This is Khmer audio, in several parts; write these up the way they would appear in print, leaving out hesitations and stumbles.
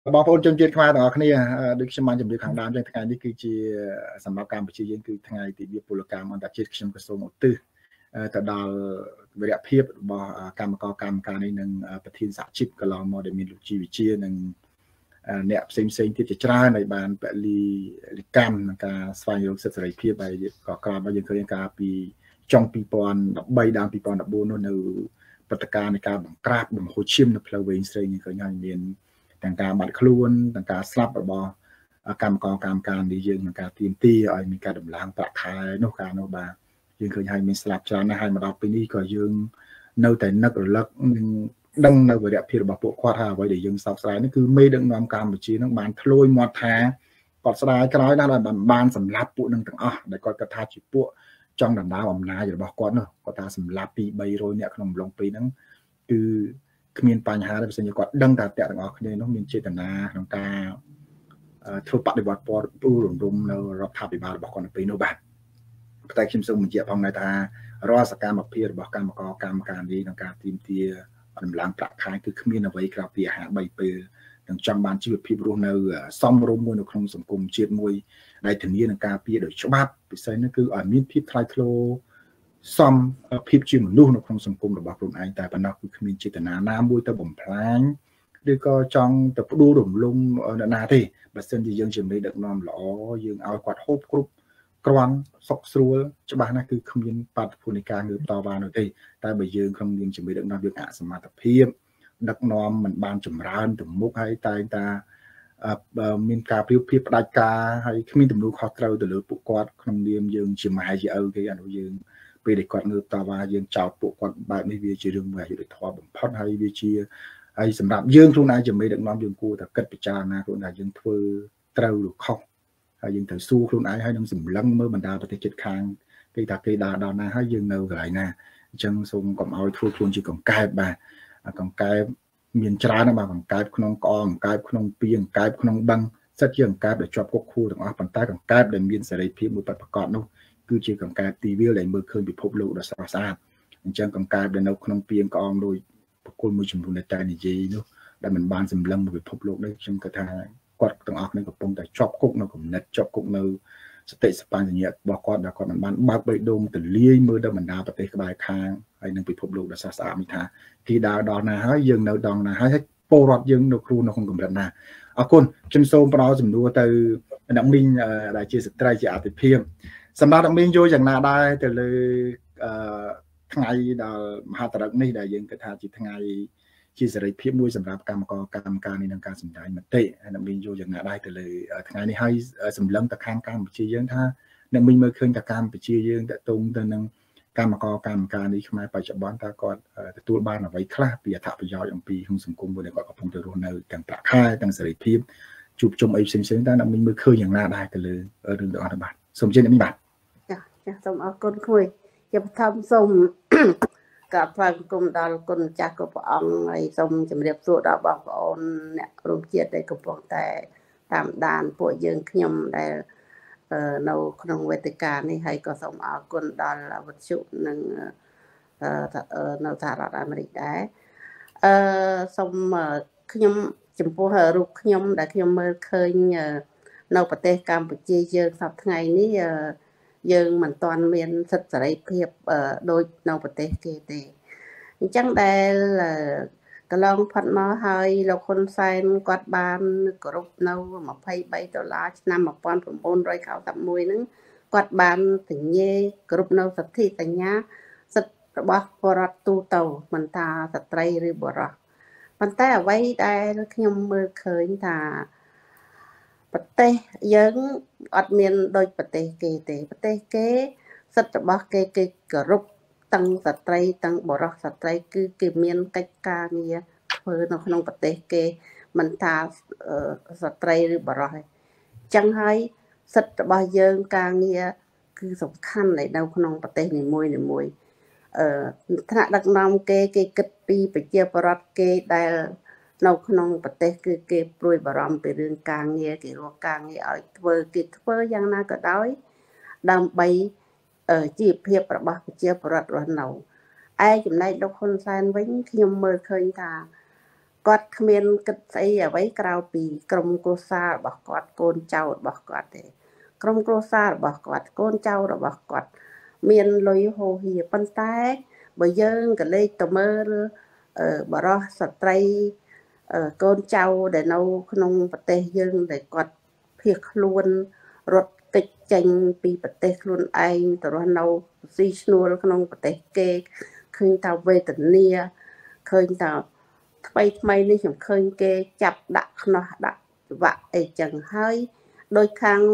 បងប្អូនជនជាតិខ្មែរទាំងអស់គ្នាដូចខ្ញុំបានជម្រាបខាងដើមចឹងថ្ងៃនេះគឺជាសម្រាប់កម្ពុជាយើងគឺថ្ងៃទិវាពលកម្មអន្តរជាតិខ្ញុំក៏សូមឧទ្ទិសទៅដល់វីរភាពរបស់កម្មការនេះនិងប្រធានសហជីពកន្លងមកដែលមានលោកជីវិជានិងអ្នកផ្សេងទៀតជាច្រើនដែលបានពលីកម្មក្នុងការស្វែងរកសិទ្ធិសេរីភាពហើយក៏ក្រោយមកយើងឃើញការពីចុង2013ដល់2014នោះនៅព្រឹត្តិការណ៍នៃការបង្ក្រាបបំហូរឈាមនៅផ្លូវវែងស្រីយើងឃើញហើយមានទាំងការបាត់ខ្លួនទាំងការស្លាប់របស់កម្មការនេះយើងនឹងការទៀមទាឲ្យមានការដំឡើងប្រាក់ខែនោះកាលនោះបាទយើងឃើញហើយមានស្លាប់ច្រើនណាស់ហើយមកដល់ពេលនេះក៏យើងនៅតែនឹករលឹកនឹងដឹងនៅវីរភាពរបស់ពួកគាត់ហើយអ្វីដែលយើងសោកស្ដាយនេះគឺមេដឹកនាំកម្ពុជានឹងបានធ្លួយមាត់ថាគាត់ស្ដាយក្រោយណាស់ដែលបានសម្លាប់ពួកនឹងទាំងអស់ដែលគាត់គិតថាជាពួកចង់ដណ្ដើមអំណាចរបស់គាត់នោះគាត់ថាសម្លាប់ពី300នាក់ក្នុងអំឡុងពេលហ្នឹងគឺគ្មានបញ្ហាទេបើសិនជាគាត់ដឹងថាអ្នកទាំងអស់គ្នានោះមានចេតនាក្នុងការធ្វើបដិវត្តពណ៌ពូរំរំនៅរដ្ឋាភិបាលរបស់គាត់នៅពេលនោះបាទតែខ្ញុំសូមបញ្ជាក់ផងដែរថារាល់សកម្មភាពរបស់កម្មការនេះក្នុងការទាមទារដំឡើងប្រាក់ខែគឺគ្មានអ្វីក្រៅពីអាហារ3ពេលនឹងចង់បានជីវភាពរស់នៅសមរម្យមួយនៅក្នុងសង្គមជាតិមួយដែលធានានឹងការពារដោយច្បាប់ពិសេសនោះគឺឲ្យមានភាពថ្លៃថ្នូរសមភាពជាមនុស្សនៅក្នុងសង្គមរបស់ខ្លួនឯងតែប៉ុណ្ណោះគឺគ្មានចេតនាណាមួយទៅបំផ្លាញឬក៏ចង់ទៅផ្ដួលរំលំអ្នកណាទេបើសិនជាយើងជាមេដឹកនាំល្អយើងឲ្យគាត់ហូបគ្រប់គ្រាន់សុខស្រួលច្បាស់ណាស់គឺគ្មានបាតុភូតនៃការងើបតវ៉ានោះទេតែបើយើងក្នុងនាមជាមេដឹកនាំយើងអសមត្ថភាពដឹកនាំមិនបានចម្រើនទៅមុខហើយតែងតាមានការប្រៀបធៀបផ្ដាច់ការហើយគ្មានទំនួលខុសត្រូវទៅលើពួកគាត់ក្នុងនាមយើងជាម៉ែជាឪគេអានោះយើងពេលដែលគាត់ងើបតវ៉ាយើងចោទពួកគាត់បែបនេះវាជារឿងមួយអយុត្តិធម៌បំផុតហើយវាជាហើយសម្រាប់យើងខ្លួនឯងជាមេដឹកនាំយើងគួរតែគិតពិចារណាខ្លួនឯងយើងធ្វើត្រូវឬខុសហើយយើងត្រូវសួរខ្លួនឯងហើយនឹងសម្លឹងមើលបណ្ដាប្រទេសជិតខាងគេថាគេដើរដល់ណាហើយយើងនៅកន្លែងណាអញ្ចឹងសូមកុំឲ្យធ្វើខ្លួនជាកង្កែបបាទកង្កែបមានច្រើនណាស់បាទកង្កែបក្នុងក្អមកង្កែបក្នុងពីកង្កែបក្នុងបឹងសិតជាកង្កែបដែលជាប់គុកខួរទាំងអស់ប៉ុន្តែកង្កែបដែលមានសេរីភាពមួយប្រកបនោះគឺជាកង្កែបទីវាលដែលមើលឃើញពិភពលោកដ៏ស្រស់ស្អាតអញ្ចឹងកង្កែបដែលនៅក្នុងពីក្អមដូចបុគ្គលមួយចំនួនដែលតែនិយាយនោះដែលមិនបានសម្លឹងមកពិភពលោកនេះខ្ញុំគិតថាគាត់ទាំងអស់គ្នាកំពុងតែជាប់គុកនៅគំនិតជាប់គុកនៅសតិសម្បញ្ញៈរបស់គាត់ដែលគាត់មិនបានបើកបេះដូងទលាយមើលដល់បណ្ដាប្រទេសក្បែរខាងហើយនឹងពិភពលោកដ៏ស្រស់ស្អាតនេះថាគេដើរដល់ណាហើយយើងនៅដល់ណាហើយពលរដ្ឋយើងនៅគ្រូនៅក្នុងកម្រិតណាអរគុណខ្ញុំសូមផ្ដល់សំណួរទៅអ្នកមីងដែលជាស្ត្រីជាអតិភិបសម្រាប់អ្នកមីងយល់យ៉ាងណាដែរទៅលើថ្ងៃដល់មហាតរឹកនេះដែលយើងគិតថាជាថ្ងៃជាសេរីភាពមួយសម្រាប់កម្មការនេះនឹងការសម្ដែងមតិហើយអ្នកមីងយល់យ៉ាងណាដែរទៅលើថ្ងៃនេះហើយសម្លឹងទៅខាងកម្ពុជាយើងថាអ្នកមីងមើលឃើញថាកម្ពុជាយើងតកតងទៅនឹងកម្មការនេះខ្មែរបច្ចុប្បន្នតើគាត់ទទួលបានអ្វីខ្លះពីអត្ថប្រយោជន៍អំពីក្នុងសង្គមមួយដែលគាត់កំពុងទៅរស់នៅទាំងប្រាក់ខែទាំងសេរីភាពជួបជុំអីផ្សេងៗតើអ្នកមីងមើលឃើញយ៉ាងណាដែរទៅលើរឿងទាំងអស់នេះបាទសូមជម្រាបអ្នកមីងបាទចាសូមអរគុណគួយជាបឋមសូមកាថ្វាយបង្គំដល់គុណម្ចាស់គ្រប់ព្រះអង្គហើយសូមជម្រាបសួរដល់បងប្អូនអ្នករួមជាតិដែលកំពុងតែតាមដានពួកយើងខ្ញុំដែលនៅក្នុងវេទិកានេះហើយក៏សូមអរគុណដល់វិទ្យុនិងនៅសហរដ្ឋអាមេរិកដែរសូមខ្ញុំចំពោះរូបខ្ញុំដែលខ្ញុំមើលឃើញនៅប្រទេសកម្ពុជាយើងសប្តាហ៍ថ្ងៃនេះយើងមិនទាន់មានសិទ្ធិសេរីភាពដូចនៅប្រទេសគេទេអញ្ចឹងដែលកន្លងផុតមកហើយលោកហ៊ុនសែនគាត់បានគ្រប់នៅ$23ឆ្នាំ1991ហ្នឹងគាត់បានទញ្ញេគ្រប់នៅសិទ្ធិសញ្ញាសិទ្ធិរបស់ពលរដ្ឋទូទៅមិនថាស្ត្រីឬបុរសប៉ុន្តែអ្វីដែលខ្ញុំមើលឃើញថាប្រទេសយើងអត់មានដូចប្រទេសគេទេប្រទេសគេសិទ្ធិរបស់គេគោរពទាំងស្ត្រីទាំងបុរសស្ត្រីគឺគេមានកិច្ចការងារធ្វើនៅក្នុងប្រទេសគេមិនថាស្ត្រីឬបុរសទេអញ្ចឹងហើយសិទ្ធិរបស់យើងការងារគឺសំខាន់នៅក្នុងប្រទេសនីមួយថ្នាក់ដឹកនាំគេគិតពីប្រជាពលរដ្ឋគេដែលនៅក្នុងប្រទេសគឺគេព្រួយបារម្ភពីរឿងការងារគេរកការងារឲ្យធ្វើគេធ្វើយ៉ាងណាក៏ដោយដើម្បីជីវភាពរបស់ប្រជាពលរដ្ឋរស់នៅឯចំណែកលោកហ៊ុនសែនវិញខ្ញុំមើលឃើញថាគាត់គ្មានគិតស្អីអ្វីក្រៅពីក្រុមគ្រួសាររបស់គាត់កូនចៅរបស់គាត់ទេក្រុមគ្រួសាររបស់គាត់កូនចៅរបស់គាត់មានលុយហូរហៀប៉ុន្តែបើយើងក៏លេខទៅមើលបរិសុទ្ធស្ត្រីកូនចៅដែលនៅក្នុងប្រទេសយើងដែលគាត់ភៀសខ្លួនរត់គេចចេញពីប្រទេសខ្លួនឯងទៅរស់នៅស៊ីឈ្នួលក្នុងប្រទេសគេឃើញថាវេទនាឃើញថាថ្មីនេះខ្ញុំឃើញគេចាប់ដាក់ខ្នោះដាក់ច្បាក់អីចឹងហើយដោយខាង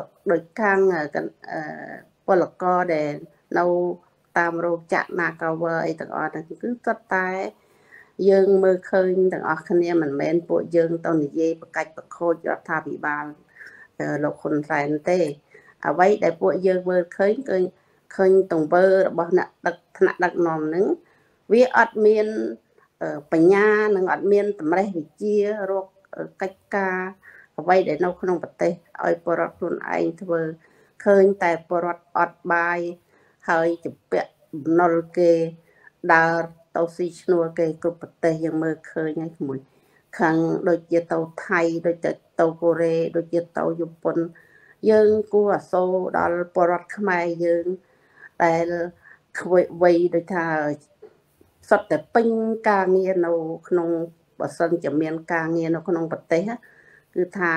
ពលករដែលនៅតាមរោងចក្រ Nagawer អីទាំងអស់ហ្នឹងគឺគាត់តែយើងមើលឃើញទាំងអស់គ្នាមិនមែនពួកយើងទៅនិយាយប្រកាច់ប្រខូចរដ្ឋាភិបាលលោកហ៊ុនសែនទេអ្វីដែលពួកយើងមើលឃើញទង្វើរបស់អ្នកថ្នាក់ដឹកនាំហ្នឹងវាអត់មានបញ្ញានិងអត់មានតម្រេះវិជ្ជារកកិច្ចការអ្វីដែលនៅក្នុងប្រទេសឲ្យពលរដ្ឋខ្លួនឯងធ្វើឃើញតែពលរដ្ឋអត់បាយហើយជំពាក់បំណុលគេដើរទៅស៊ីឈ្នួលគេគ្រប់ប្រទេសយើងមើលឃើញហើយមួយខាងដូចជាទៅថៃដូចទៅកូរ៉េដូចជាទៅជប៉ុនយើងគួរអាសូរដល់ពលរដ្ឋខ្មែរយើងដែលខ្វៃវ័យដូចថាសុទ្ធតែពេញការងារនៅក្នុងបើសិនជាមានការងារនៅក្នុងប្រទេសគឺថា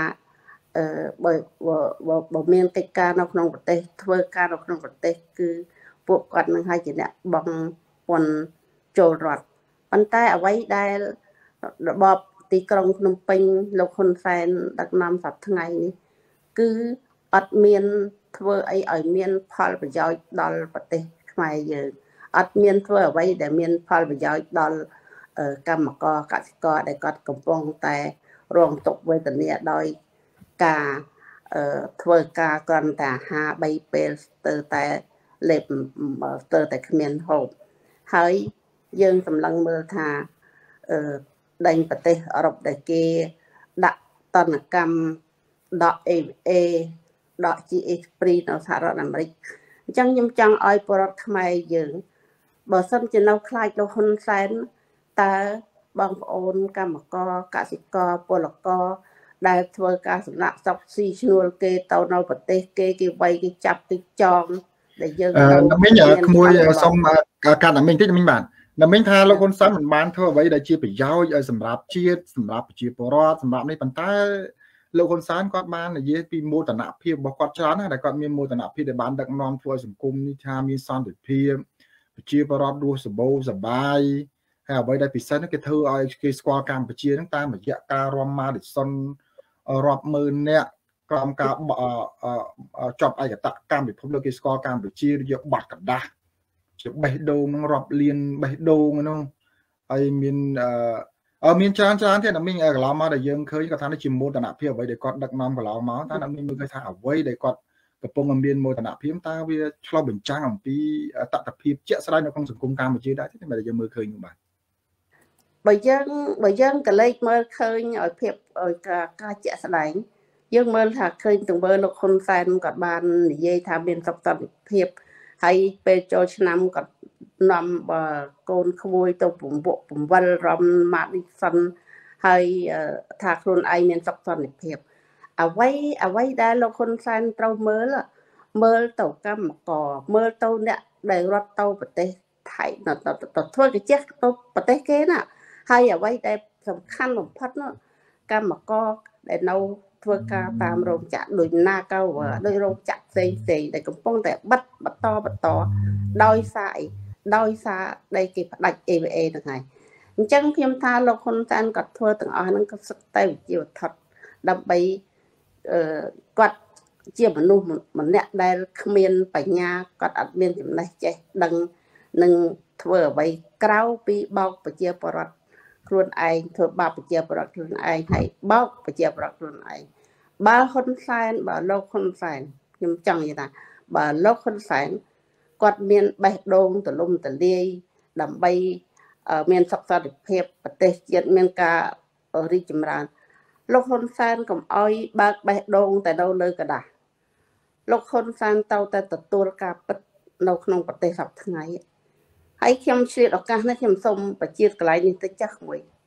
បើមានកិច្ចការនៅក្នុងប្រទេសធ្វើការនៅក្នុងប្រទេសគឺពួកគាត់នឹងឲ្យជាអ្នកបងពន្ធចូលរដ្ឋប៉ុន្តែអ្វីដែលរបបទីក្រុងភ្នំពេញលោកហ៊ុនសែនដឹកនាំសប្តាហ៍ថ្ងៃនេះគឺអត់មានធ្វើអីឲ្យមានផលប្រយោជន៍ដល់ប្រទេសខ្មែរយើងអត់មានធ្វើអ្វីដែលមានផលប្រយោជន៍ដល់កម្មករកសិករដែលគាត់កំពុងតែរងទុក្ខវេទនាដោយការធ្វើការគ្រាន់តែអាហារ3ពេលស្ទើរតែលេបស្ទើរតែគ្មានហូបហើយយើងសម្លឹងមើលថាដេញប្រទេសអឺរ៉ុបដែលគេដាក់ទណ្ឌកម្មដក AVA ដក GSP នៅសហរដ្ឋអាមេរិកអញ្ចឹងខ្ញុំចង់ឲ្យពលរដ្ឋខ្មែរយើងបើសិនជានៅខ្លាចលោកហ៊ុនសែនតើបងប្អូនកម្មករកសិករពលករដែលធ្វើការសំណាក់សពស៊ីឈ្នួលគេទៅនៅប្រទេសគេវាយគេចាប់គេចងដែលយើងមិញក្មួយសុំកាត់មិញតិចមិញបាទមិញថាលោកហ៊ុនសែនមិនបានធ្វើអ្វីដែលជាប្រយោជន៍ឲ្យសម្រាប់ជាតិសម្រាប់ប្រជាពលរដ្ឋសម្រាប់នេះប៉ុន្តែលោកហ៊ុនសែនគាត់បាននិយាយពីមោទនភាពរបស់គាត់ច្រើនណាស់ដែលគាត់មានមោទនភាពដែលបានដឹកនាំធ្វើឲ្យសង្គមនេះថាមានសន្តិភាពប្រជាពលរដ្ឋរស់សម្បូរសប្បាយហើយអ្វីដែលពិសេសនោះគេធ្វើឲ្យគេស្គាល់កម្ពុជាហ្នឹងតាមរយៈការរំម៉ាឌីសុនរាប់ម៉ឺននាក់ក្រោមការបចប់ឯកតកម្មពិភពលោកគេស្គាល់កម្ពុជាយកបាត់កដាស់ជាបេះដូងនឹងរាប់លានបេះដូងហ្នឹងហើយមានច្រើនទៀតតែមិញកន្លងមកដែលយើងឃើញគាត់ថានេះជាមោទនភាពអ្វីដែលគាត់ដឹកនាំកន្លងមកតែមិញមើលឃើញថាអ្វីដែលគាត់កំពុងមានមោទនភាពតើវាឆ្លុះបញ្ចាំងអំពីតថភាពជាក់ស្ដែងនៅក្នុងសង្គមកម្ពុជាដែរទេតែយើងមើលឃើញនោះបាទបើយើងក៏លេចមើលឃើញឲ្យភាពឲ្យការជាក់ស្ដែងយើងមើលថាឃើញទង្វើលោកហ៊ុនសែនគាត់បាននិយាយថាមានសុខសន្តិភាពហើយពេលចូលឆ្នាំគាត់នាំកូនក្មួយទៅពង្វិលរំម៉ាឌីសុនហើយថាខ្លួនឯងមានសុខសន្តិភាពអ្វីដែលលោកហ៊ុនសែនត្រូវមើលទៅកម្មករមើលទៅអ្នកដែលរត់ទៅប្រទេសថៃទៅធ្វើកិច្ចទៅប្រទេសគេណាហើយអ្វីដែលសំខាន់បំផុតនោះកម្មករដែលនៅធ្វើការតាមរោងចក្រដូច Nagawer ដោយរោងចក្រផ្សេងដែលកំពុងតែបិទបន្តដោយសារដែលគេផ្ដាច់ AVA ហ្នឹងហើយអញ្ចឹងខ្ញុំថាលោកហ៊ុនសែនគាត់ធ្វើទាំងអស់ហ្នឹងក៏សិតតែវិជ្ជាវត្ថុដើម្បីគាត់ជាមនុស្សម្នាក់ដែលគ្មានបញ្ញាគាត់អត់មានចំណេះចេះដឹងនឹងធ្វើអ្វីក្រៅពីបោកប្រជាពលរដ្ឋខ្លួនឯងធ្វើបាបប្រជាពលរដ្ឋខ្លួនឯងហើយបោកប្រជាពលរដ្ឋខ្លួនឯងបើលោកហ៊ុនសែនខ្ញុំចង់និយាយថាបើលោកហ៊ុនសែនគាត់មានបេះដូងទលំទលាយដើម្បីមានសុខសន្តិភាពប្រទេសជាតិមានការរីកចម្រើនលោកហ៊ុនសែនកុំអោយបើកបេះដូងតែនៅលើกระดาษលោកហ៊ុនសែនទៅតែទទួលការពិតនៅក្នុងប្រទេសសប្តាហ៍ថ្ងៃហើយខ្ញុំឆ្លៀតឱកាសនេះខ្ញុំសូមបញ្ជាក់កន្លែងនេះតិចចាស់មួយ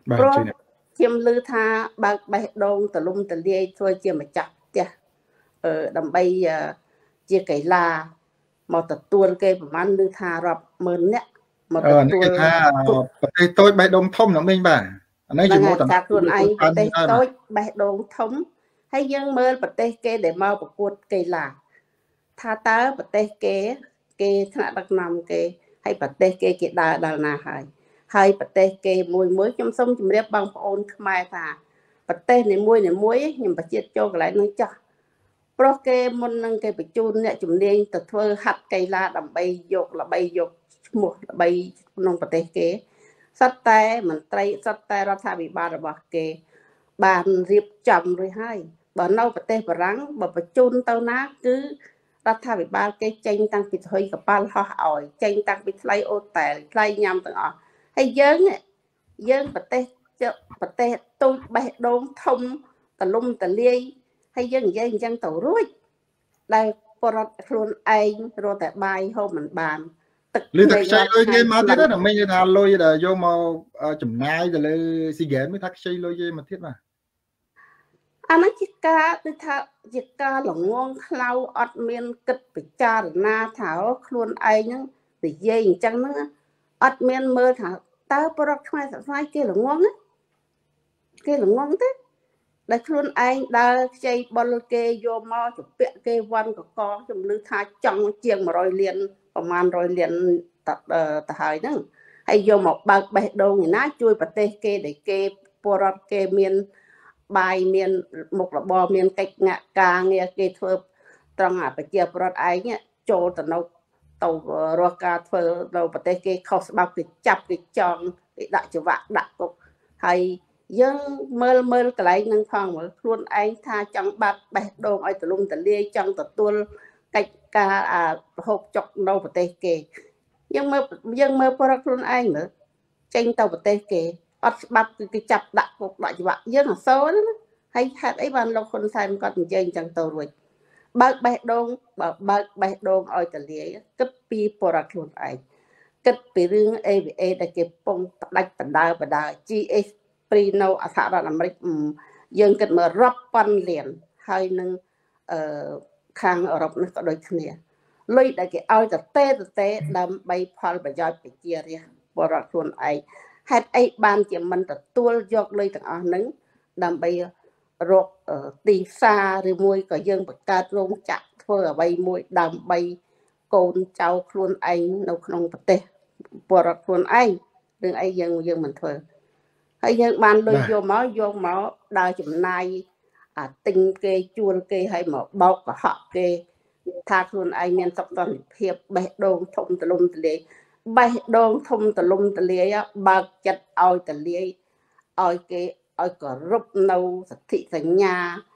ព្រោះខ្ញុំឮថាបើកបេះដូងទលំទលាយធ្វើជាម្ចាស់ផ្ទះដើម្បីជាកីឡាមកទទួលគេប្រហែលឮថារាប់ម៉ឺននាក់មកទទួលថាប្រទេសតូចបេះដូងធំណាមីងបាទអានេះជាមួយតំណាខ្លួនឯងប្រទេសតូចបេះដូងធំហើយយើងមើលប្រទេសគេដែលមកប្រកួតកីឡាថាតើប្រទេសគេថ្នាក់ដឹកនាំគេហើយប្រទេសគេដើរដល់ណាហើយប្រទេសគេមួយខ្ញុំសូមជម្រាបបងប្អូនខ្មែរថាប្រទេសនីមួយខ្ញុំបញ្ជាក់ចូលកន្លែងនោះចាស់ព្រោះគេមុននឹងគេបញ្ជូនអ្នកជំនាញទៅធ្វើហាត់កីឡាដើម្បីយកល្បីយកឈ្មោះល្បីក្នុងប្រទេសគេសត្វតែមន្ត្រីសត្វតែរដ្ឋាភិបាលរបស់គេបានរៀបចំរួចហើយបើនៅប្រទេសបារាំងបើបញ្ជូនទៅណាគឺរដ្ឋាភិបាលគេចេញតាំងពីថ្លៃកប៉ាល់ហោះឲ្យចេញតាំងពីថ្លៃអូតែលថ្លៃញ៉ាំទាំងអស់ហើយយើងប្រទេសទូចបេះដូងធំទលំទលាយហើយយើងនិយាយអញ្ចឹងទៅរួចដែលបរដ្ឋខ្លួនឯងរត់តែបាយហូបមិនបានទឹកលឺតែខ្ចីលុយគេមកទៀតណាមិញថាលុយដែលយកមកចំណាយទៅលើស៊ីហ្គេមថាខ្ចីលុយគេមកទៀតបាទអានេះជាការដូចថាជាការល្ងងខ្លៅអត់មានគិតពិចារណាថាខ្លួនឯងហ្នឹងនិយាយអញ្ចឹងហ្នឹងអត់មានមើលថាតើបរដ្ឋខ្មែរសរសៃគេល្ងងទេដែលខ្លួនឯងដើរខ្ចីបុលគេយកមកជពាក់គេវ៉ាន់កកខ្ញុំឮថាចង់ជាង100លានប្រហែល100លានទៅហើយហ្នឹងហើយយកមកបើកបេះដូងឯណាជួយប្រទេសគេដែលគេពលរដ្ឋគេមានបាយមានមុខរបរមានកិច្ចការងារគេធ្វើត្រង់ប្រជាពលរដ្ឋឯងចូលទៅនៅទៅរកការធ្វើនៅប្រទេសគេខុសច្បាប់គេចាប់គេចងគេដាក់ច្បាប់ដាក់គុកហើយយើងមើលកន្លែងនឹងផងមើលខ្លួនឯងថាចង់បាត់បេះដូងឲ្យទលំទលាយចង់ទទួលកិច្ចការហូបចុកនៅប្រទេសគេយើងមើលពលរដ្ឋខ្លួនឯងមើលចេញទៅប្រទេសគេអត់ច្បាប់គឺគេចាប់ដាក់គុកដាក់ច្បាប់យើងអសូរណាហើយហេតុអីបានលោកហ៊ុនសែនគាត់និយាយអញ្ចឹងទៅរួចបើកបេះដូងឲ្យទលាយគិតពីពលរដ្ឋខ្លួនឯងគិតពីរឿង AVA ដែលគេពងផ្ដាច់បដា GS ព្រីនៅសហរដ្ឋអាមេរិកយើងគិតមើលរាប់ពាន់លានហើយនឹងខាងអឺរ៉ុបនេះក៏ដូចគ្នាលុយដែលគេឲ្យតេដើម្បីផលប្រយោជន៍ប្រជារាស្ត្រពលរដ្ឋខ្លួនឯងហេតុអីបានជាមិនទទួលយកលុយទាំងអស់ហ្នឹងដើម្បីរកទីផ្សារឬមួយក៏យើងបង្កើតរោងចក្រធ្វើអ្វីមួយដើម្បីកូនចៅខ្លួនឯងនៅក្នុងប្រទេសពលរដ្ឋខ្លួនឯងរឿងអីយើងមិនធ្វើហើយយើងបានលុយយកមកដើរចំណាយទិញគេជួលគេឲ្យមកបោកកុហកគេថាខ្លួនឯងមានសុខសន្តិភាពបេះដូងធំទលំទលាយបេះដូងធំទលំទលាយបើកចិត្តឲ្យទលាយឲ្យគេឲ្យគោរពនៅសិទ្ធិសញ្ញា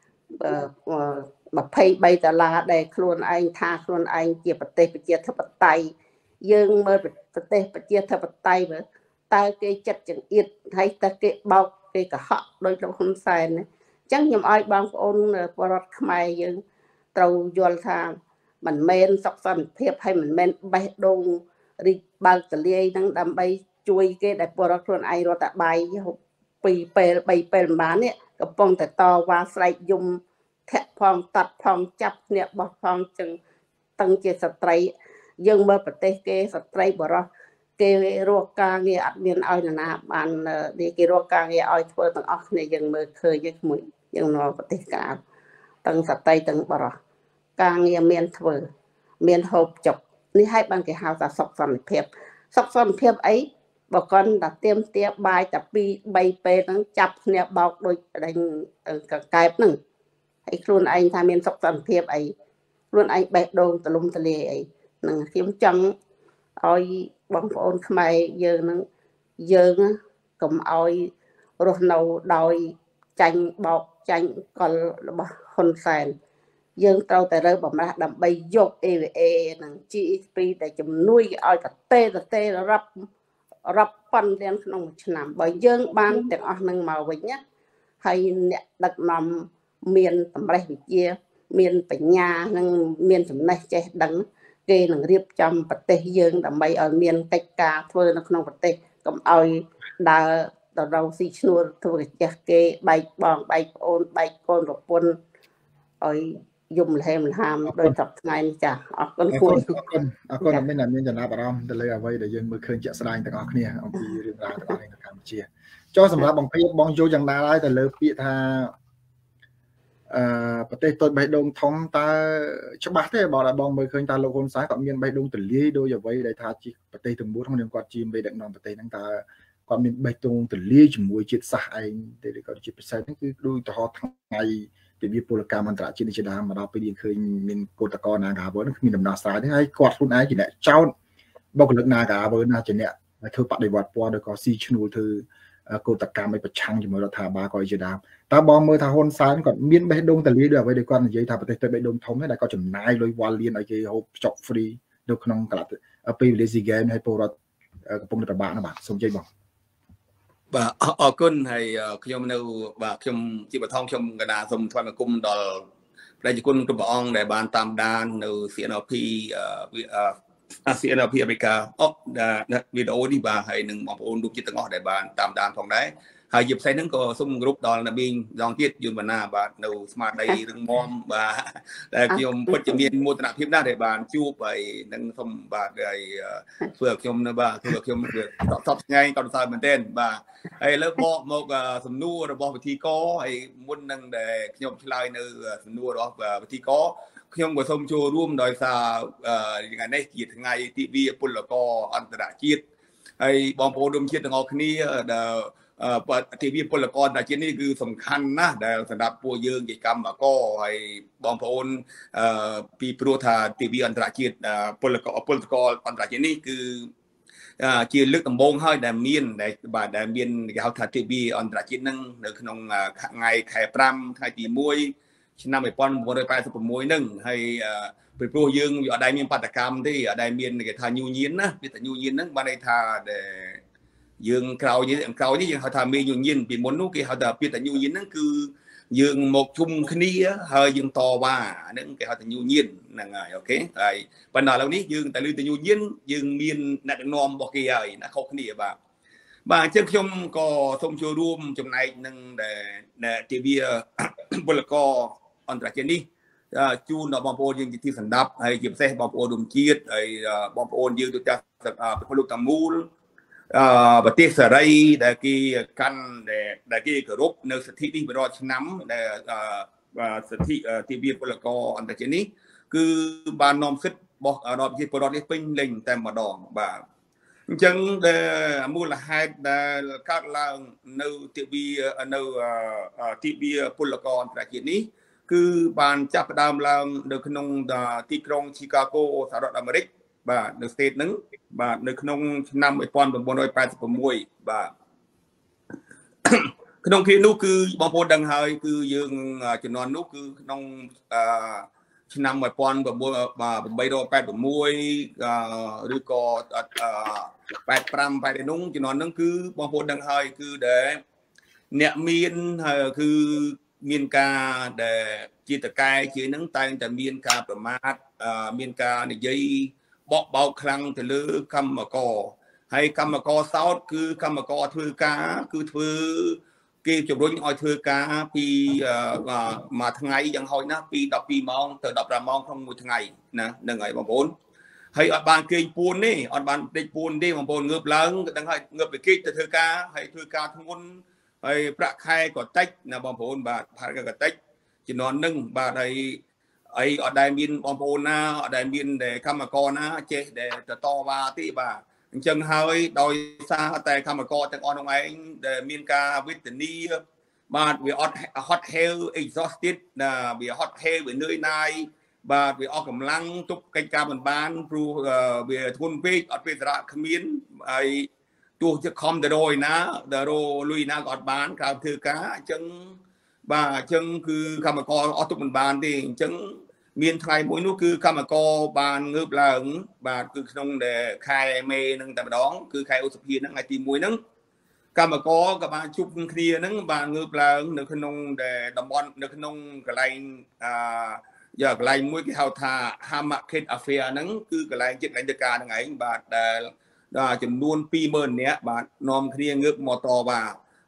$23ដែលខ្លួនឯងថាខ្លួនឯងជាប្រទេសប្រជាធិបតេយ្យយើងមើលប្រទេសប្រជាធិបតេយ្យមើលតើគេចិត្តចង្អៀតហើយតើគេបោកគេកុហកដោយលោកហ៊ុនសែនណាអញ្ចឹងខ្ញុំឲ្យបងប្អូនពលរដ្ឋខ្មែរយើងត្រូវយល់ថាមិនមែនសុខសន្តិភាពហើយមិនមែនបេះដូងរីកបើកទលាយនឹងដើម្បីជួយគេដែលពលរដ្ឋខ្លួនឯងរត់តែបាយ2ពេល3ពេលម្បាននេះកំពុងតែតវ៉ាស្រែកយំធាក់ផងតាត់ផងចាប់គ្នាបោះផងចឹងតាំងជាស្ត្រីយើងមើលប្រទេសគេស្ត្រីបរោះគេរកការងារអត់មានឲ្យនរណាបានគេរកការងារឲ្យធ្វើទាំងអស់គ្នាយើងមើលឃើញយើងនៅប្រទេសកាលទាំងស្ត្រីទាំងបរោះការងារមានធ្វើមានហូបចុកនេះឲ្យបានគេហៅថាសុខសន្តិភាពអីបើគាត់តែទៀមទាបាយតែ2 3ពេលហ្នឹងចាប់គ្នាបោកដូចដេញកកែបហ្នឹងហើយខ្លួនឯងថាមានសុខសន្តិភាពអីខ្លួនឯងបេះដូងទលំទលាយអីហ្នឹងខ្ញុំចង់ឲ្យបងប្អូនខ្មែរយើងកុំឲ្យរស់នៅដោយចាញ់បោកចាញ់កលរបស់ហ៊ុនសែនយើងត្រូវតែរើបំរាស់ដើម្បីយក AVA និង GSP ដែលជំនួយឲ្យតេរាប់ពាន់លានក្នុងមួយឆ្នាំបើយើងបានទាំងអស់នឹងមកវិញណាហើយអ្នកដឹកនាំមានតម្រេះវិជ្ជាមានបញ្ញានិងមានចំណេះចេះដឹងគេនឹងរៀបចំប្រទេសយើងដើម្បីឲ្យមានកិច្ចការធ្វើនៅក្នុងប្រទេសកុំឲ្យដើរដល់រងស៊ីឈ្នួលធ្វើចាស់គេបែកបងបែកប្អូនបែកកូនប្រពន្ធឲ្យយំលហេមលហាមដោយសពថ្ងៃនេះចាអរគុណគួយអរគុណមានចំណាប់អារម្មណ៍ទៅលើអ្វីដែលយើងមើលឃើញជាក់ស្ដែងទាំងអស់គ្នាអំពីរឿងរ៉ាវទាំងអស់នេះនៅកម្ពុជាចុះសម្រាប់បងភៀបបងយកយ៉ាងណាហើយទៅលើពាក្យថាប្រទេសតូចបេះដូងធំតើច្បាស់ទេបើដល់បងមើលឃើញតើលោកហ៊ុនសែនគាត់មានបេះដូងទលាយដោយអ្វីដែលថាជាប្រទេសទាំងមូលក្នុងនាមគាត់ជាមេដឹកនាំប្រទេសហ្នឹងតើគាត់មានបេះដូងទលាយជាមួយជាតិសាសន៍ឯងទេឬក៏ជាពិសេសហ្នឹងគឺដូចទៅហោថ្ងៃពីវាពលកម្មអន្តរជាតិនេះជាដើមមកដល់ពេលយើងឃើញមានកោតក្រ Nagavel ហ្នឹងគ្មានដំណោះស្រាយទេហើយគាត់ខ្លួនឯងជាអ្នកចោទបុគ្គលិក Nagavel ណាជាអ្នកធ្វើបដិវត្តពណ៌ឬក៏ស៊ីឈ្នួលធ្វើកោតកម្មឲ្យប្រឆាំងជាមួយរដ្ឋាភិបាលក៏ជាដើមតើបងមើលថាហ៊ុនសែនគាត់មានបេះដូងទលាយដោយអ្វីដែលគាត់និយាយថាប្រទេសទៅបេះដូងធំដែរគាត់ចំណាយលុយវ៉ាល់លៀនឲ្យគេហូបចុក free នៅក្នុងកលៈពេលវេលា SEA Games ហើយពលរដ្ឋកំពុងតែប្របាក់ណាបាទសូមជ័យបងបាទអរគុណហើយខ្ញុំនៅបាទខ្ញុំជាបឋមខ្ញុំកណាសូមថ្លែងបង្គំដល់ប្រជាជនគ្រប់ព្រះអង្គដែលបានតាមដាននៅ CNLP CNLP អាមេរិកវីដេអូនេះបាទហើយនឹងបងប្អូនរូបជាតិទាំងអស់ដែលបានតាមដានផងដែរហើយជាផ្សេងហ្នឹងក៏សូមគោរពដល់អ្នកមីងដងទៀតយន្តវណ្ណាបាទនៅស្មារតីរឹងមាំបាទដែលខ្ញុំពិតជាមានមោទនភាពណាស់ដែលបានជួបហើយនឹងសូមបាទហើយធ្វើឲ្យខ្ញុំនៅបាទធ្វើឲ្យខ្ញុំសពថ្ងៃក៏សើចមែនទែនបាទហើយឥឡូវបកមកសំណួររបស់វិធីកហើយមុននឹងដែលខ្ញុំឆ្លើយនៅសំណួររបស់វិធីកខ្ញុំក៏សូមចូលរួមដោយសារថ្ងៃនេះជាថ្ងៃទិវាពលករអន្តរជាតិហើយបងប្អូនរួមជាតិទាំងអស់គ្នាដែលទិវាពលករអន្តរជាតិនេះគឺសំខាន់ណាស់ដែលសម្រាប់ពួកយើងជាកម្មករហើយបងប្អូនពីព្រោះថាទិវាអន្តរជាតិពលករអន្តរជាតិនេះគឺជាលើកដំបូងហើយដែលមានដែលមានគេហៅថាទិវាអន្តរជាតិនឹងនៅក្នុងថ្ងៃខែ5ថ្ងៃទី1ឆ្នាំ1986ហ្នឹងហើយពីព្រោះយើងអត់ដែលមានបាតកម្មទេអត់ដែលមានគេថាញូញៀនណាវាតែញូញៀនហ្នឹងបានន័យថាដែលយើងក្រោយនេះយើងហៅថាមេញូញៀនពីមុននោះគេហៅថាពាក្យតែញូញៀនហ្នឹងគឺយើងមកជុំគ្នាហើយយើងតវ៉ាហ្នឹងគេហៅថាញូញៀនហ្នឹងហើយអូខេហើយប៉ុន្តែឥឡូវនេះយើងតែលើតែញូញៀនយើងមានអ្នកដឹកនាំរបស់គេហើយណាខុសគ្នាបាទអញ្ចឹងខ្ញុំក៏សូមចូលរួមចំណែកនឹងដែលទិវាពលករអន្តរជាតិនេះជូនដល់បងប្អូនយើងជាទីសន្តាប់ហើយជាពិសេសបងប្អូនរួមជាតិហើយបងប្អូនយើងទូទាំងពិភពលោកទាំងមូលប្រទេសសេរីដែលគេកាន់ដែលគេគោរពនៅសិទ្ធិនេះរាល់ឆ្នាំដែលសិទ្ធិទិវាពលករអន្តរជាតិនេះគឺបាននាំសិទ្ធិរបស់រដ្ឋប្រជាពលរដ្ឋនេះពេញលេញតែម្ដងបាទអញ្ចឹងដែលមូលហេតុដែលកើតឡើងនៅទិវាពលករអន្តរជាតិនេះគឺបានចាប់ផ្ដើមឡើងនៅក្នុងទីក្រុង Chicago សហរដ្ឋអាមេរិកបាទនៅ state ហ្នឹងបាទនៅក្នុងឆ្នាំ1986បាទក្នុងគ្រានោះគឺបងប្អូនដឹងហើយគឺយើងជំនាន់នោះគឺក្នុងឆ្នាំ1886ឬក៏85នោះជំនាន់ហ្នឹងគឺបងប្អូនដឹងហើយគឺដែលអ្នកមានគឺមានការដែលជាតកែជាហ្នឹងតែងតែមានការប្រមាថមានការនិយាយបោកបោកខ្លាំងទៅលើកម្មករហើយកម្មករសោតគឺកម្មករធ្វើការគឺធ្វើគេជំរុញឲ្យធ្វើការពីមួយថ្ងៃយ៉ាងហោចណាស់ពី12ម៉ោងទៅ15ម៉ោងក្នុងមួយថ្ងៃណាហ្នឹងហើយបងប្អូនហើយអត់បានគេងពួនទេអត់បានដេកពួនទេបងប្អូនងើបឡើងដឹងហើយងើបពីគេទៅធ្វើការហើយធ្វើការធ្ងន់ហើយប្រាក់ខែក៏តិចណាបងប្អូនបាទប្រាក់ខែក៏តិចជំនាន់ហ្នឹងបាទហើយអត់ដែលមានបងប្អូនណាអត់ដែលមានកម្មករណាចេះដែលទៅតវ៉ាទេបាទអញ្ចឹងហើយដោយសារតែកម្មករទាំងអស់នោះឯងដែលមានការវេទនាបាទវាអត់ hot hell exhausted ណាវា hot hell វានឿយណាយបាទវាអស់កម្លាំងទប់កិច្ចការមិនបានព្រោះវាធ្ងន់ពេកអត់ពេលសារៈគ្មានហើយទោះជាខំទៅរយណាដល់លុយណាក៏អត់បានក្រៅធ្វើការអញ្ចឹងបាទអញ្ចឹងគឺកម្មករអត់ទប់មិនបានទេអញ្ចឹងមានថ្ងៃមួយនោះគឺកម្មករបានងើបឡើងបាទគឺក្នុងដែលខែមេហ្នឹងតែម្ដងគឺខែឧសភាហ្នឹងថ្ងៃទី1ហ្នឹងកម្មករក៏បានជួបគ្នាហ្នឹងបានងើបឡើងនៅក្នុងដែលតំបន់នៅក្នុងកន្លែងកន្លែងមួយគេហៅថា Hammerhead Affair ហ្នឹងគឺកន្លែងចិត្តកន្លែងធ្វើការហ្នឹងឯងបាទដែលចំនួន 20000 នាក់បាទនាំគ្នាងើបមកតវ៉ា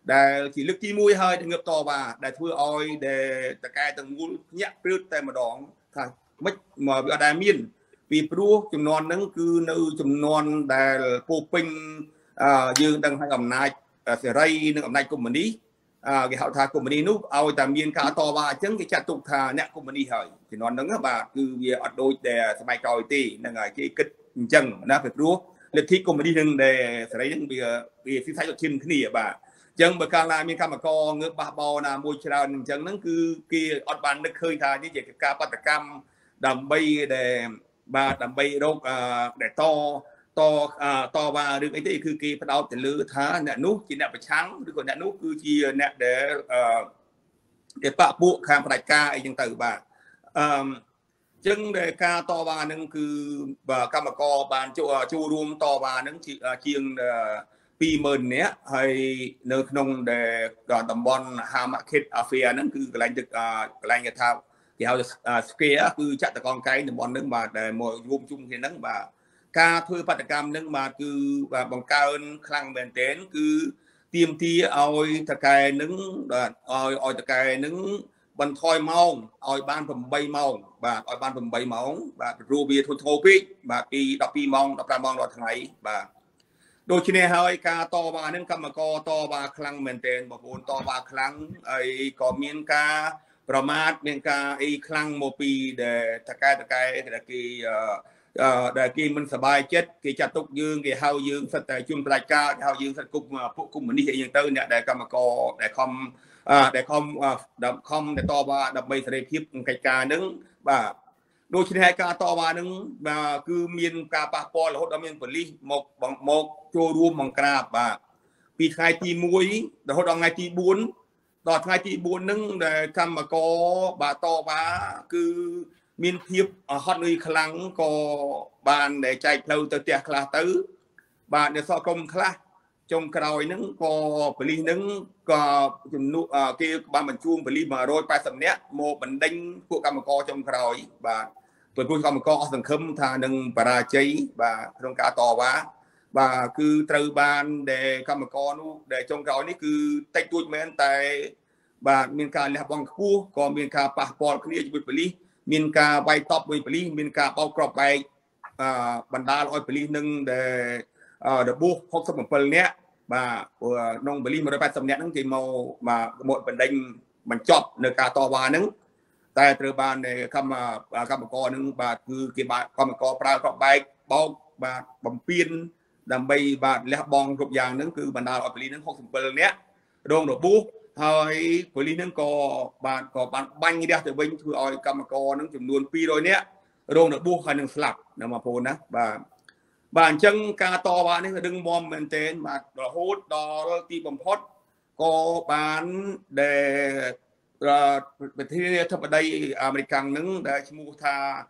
ដែលជាលើកទី1ហើយដែលងើបតវ៉ាដែលធ្វើឲ្យដែលតកែទាំងមូលញាក់ព្រឹតតែម្ដងថាមិនមកវាអត់ដែលមានពីព្រោះចំនួនហ្នឹងគឺនៅចំនួនដែលពោពេញយើងដឹងហើយអំណាចសេរីនិងអំណាចកុម្មុយនីគេហៅថាកុម្មុយនីនោះឲ្យតែមានការតវ៉ាអញ្ចឹងគេចាត់ទុកថាអ្នកកុម្មុយនីហើយចំនួនហ្នឹងបាទគឺវាអត់ដូចតែសម័យក្រោយទេហ្នឹងហើយគេគិតអញ្ចឹងណាពីព្រោះលទ្ធិកុម្មុយនីនឹងដែលសេរីហ្នឹងវាស៊ីសាច់ដូចគ្នាបាទអញ្ចឹងបើកាលណាមានកម្មករងើបបះបោណាមួយច្រើនអញ្ចឹងហ្នឹងគឺគេអត់បាននឹកឃើញថានេះជាការបដកម្មដើម្បីដែលបាទដើម្បីរកដែលតវ៉ារឿងអីទេគឺគេផ្ដោតទៅលើថាអ្នកនោះជាអ្នកប្រឆាំងឬក៏អ្នកនោះគឺជាអ្នកដែលគេបកពួកខាងផ្ដាច់ការអីចឹងទៅបាទអញ្ចឹងដែលការតវ៉ាហ្នឹងគឺកម្មករបានចូលរួមតវ៉ាហ្នឹងជាង20,000 នាក់ហើយនៅក្នុងដែលតំបន់ Hamakhet Affair ហ្នឹងគឺកន្លែងទឹកកន្លែងគេថាគេហៅ Square គឺចាក់តកងកែងតំបន់ហ្នឹងបាទដែលមករួមជុំគ្នាហ្នឹងបាទការធ្វើបដកម្មហ្នឹងបាទគឺបង្កើនខ្លាំងមែនទែនគឺទាមទារឲ្យតកែហ្នឹងបាទឲ្យតកែហ្នឹងបន្ថយម៉ោងឲ្យបាន8ម៉ោងបាទឲ្យបាន8ម៉ោងបាទព្រោះវាធុញធ្ងរពេកបាទពី12ម៉ោង15ម៉ោងរាល់ថ្ងៃបាទដូច្នេះហើយការតវ៉ាហ្នឹងកម្មករតវ៉ាខ្លាំងមែនទែនបងប្អូនតវ៉ាខ្លាំងហើយក៏មានការប្រមាថមានការអីខ្លាំងមកពីដែលតកែដែលគេមិនសប្បាយចិត្តគេចាត់ទុកយើងគេហៅយើងសិតតែជួនផ្ដាច់ការគេហៅយើងសិតគុកពួកកុម្មុយនីអីយ៉ាងទៅអ្នកដែលកម្មករដែលខំដែលតវ៉ាដើម្បីសេរីភាពក្នុងកិច្ចការហ្នឹងបាទដូច្នេះហើយការតវ៉ាហ្នឹងគឺមានការប៉ះពាល់រហូតដល់មានប៉ូលីសមកចូលរួមបង្ក្រាបបាទពីថ្ងៃទី1រហូតដល់ថ្ងៃទី4ដល់ថ្ងៃទី4ហ្នឹងដែលកម្មករបាទតវ៉ាគឺមានភាពហត់នឿយខ្លាំងក៏បានដែលចែកផ្លូវទៅផ្ទះខ្លះទៅបាទអ្នកសកុំខ្លះចុងក្រោយហ្នឹងក៏ប៉ូលីសហ្នឹងក៏ជំនួសគេបានបញ្ជូនប៉ូលីស180នាក់មកបណ្ដេញពួកកម្មករចុងក្រោយបាទព្រោះកម្មករអស់សង្ឃឹមថានឹងបរាជ័យបាទក្នុងការតវ៉ាបាទគឺត្រូវបានដែលកម្មករនោះដែលចុងក្រោយនេះគឺតិចតួចមែនតែបាទមានការលះបង់ខ្ពស់ក៏មានការប៉ះពាល់គ្នាជាមួយប៉ូលីសមានការវាយតប់មួយប៉ូលីសមានការបោកគ្រាប់បែកបណ្ដាលឲ្យប៉ូលីសនឹងដែលរបួស67នាក់បាទក្នុងប៉ូលីស180នាក់ហ្នឹងគេមកបណ្ដេញបញ្ចប់នៅការតវ៉ាហ្នឹងតែត្រូវបានកម្មករហ្នឹងបាទគឺគេកម្មករប្រើគ្រាប់បែកបោកបាទបំពេញដើម្បីបាទលះបង់គ្រប់យ៉ាងហ្នឹងគឺបណ្ដាលឲ្យប៉ូលីសហ្នឹង67នាក់រងរបួសហើយប៉ូលីសហ្នឹងក៏បានបាញ់រះទៅវិញធ្វើឲ្យកម្មករហ្នឹងចំនួន200នាក់រងរបួសហើយនឹងស្លាប់ណាបងប្អូនណាបាទអញ្ចឹងការតវ៉ានេះរឹងមាំមែនទែនបាទរហូតដល់ទីបំផុតក៏បានដែលប្រធានាធិបតីអាមេរិកហ្នឹងដែលឈ្មោះថា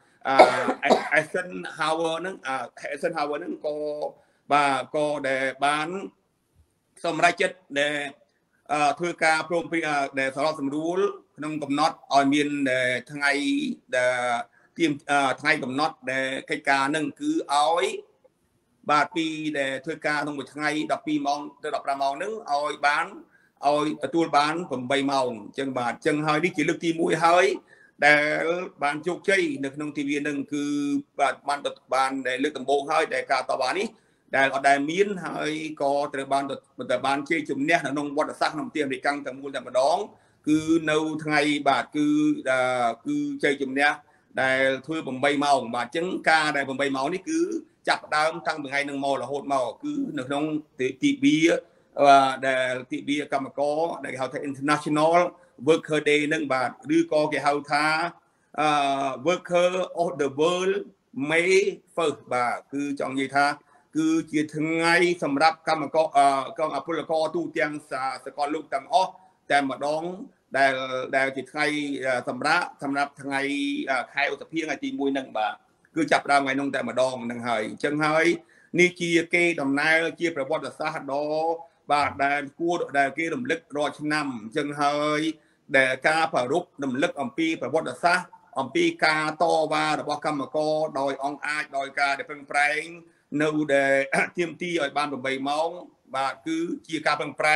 Eisenhower ហ្នឹងក៏ដែលបានសម្រេចចិត្តដែលធ្វើការព្រមព្រៀងដែលសម្របសម្រួលក្នុងកំណត់ឲ្យមានថ្ងៃកំណត់ដែលកិច្ចការនឹងគឺឲ្យបាទពីដែលធ្វើការក្នុងមួយថ្ងៃ12ម៉ោងទៅ15ម៉ោងហ្នឹងឲ្យទទួលបាន8ម៉ោងអញ្ចឹងបាទអញ្ចឹងហើយនេះជាលើកទី1ហើយដែលបានជោគជ័យនៅក្នុងទិវានឹងគឺបាទបានដែលលើកដំបូងហើយដែលការតវ៉ានេះដែលអត់ដែលមានហើយក៏ត្រូវបានជ័យជំនះនៅក្នុងវត្តសាស្ត្រក្នុងប្រទេសអាមេរិកទាំងមូលតែម្ដងគឺនៅថ្ងៃបាទគឺជ័យជំនះដែលធ្វើ8ម៉ោងបាទអញ្ចឹងការដែល8ម៉ោងនេះគឺចាប់ដើមតាំងពីថ្ងៃនឹងមករហូតមកគឺនៅក្នុងទិវាដែលទិវាកម្មករដែលគេហៅថា International Worker Day ហ្នឹងបាទឬក៏គេហៅថា Worker of the World May 1st បាទគឺចង់និយាយថាគឺជាថ្ងៃសម្រាប់កម្មករពលករទូទាំងសកលលោកទាំងអស់តែម្ដងដែលជាថ្ងៃសម្រាប់ថ្ងៃខែឧសភាថ្ងៃទី1ហ្នឹងបាទគឺចាប់ដើមថ្ងៃនោះតែម្ដងហ្នឹងហើយអញ្ចឹងហើយនេះជាគេដំណើរជាប្រវត្តិសាស្ត្រដ៏បាទដែលគេរំលឹករាល់ឆ្នាំអញ្ចឹងហើយដែលការប្រារព្ធរំលឹកអំពីប្រវត្តិសាស្ត្រអំពីការតវ៉ារបស់កម្មករដោយអង្គអាចដោយការដែលប្រឹងប្រែងនៅដែលទាមទារឲ្យបាន8ម៉ោងបាទគឺជាការប្រឹងប្រែង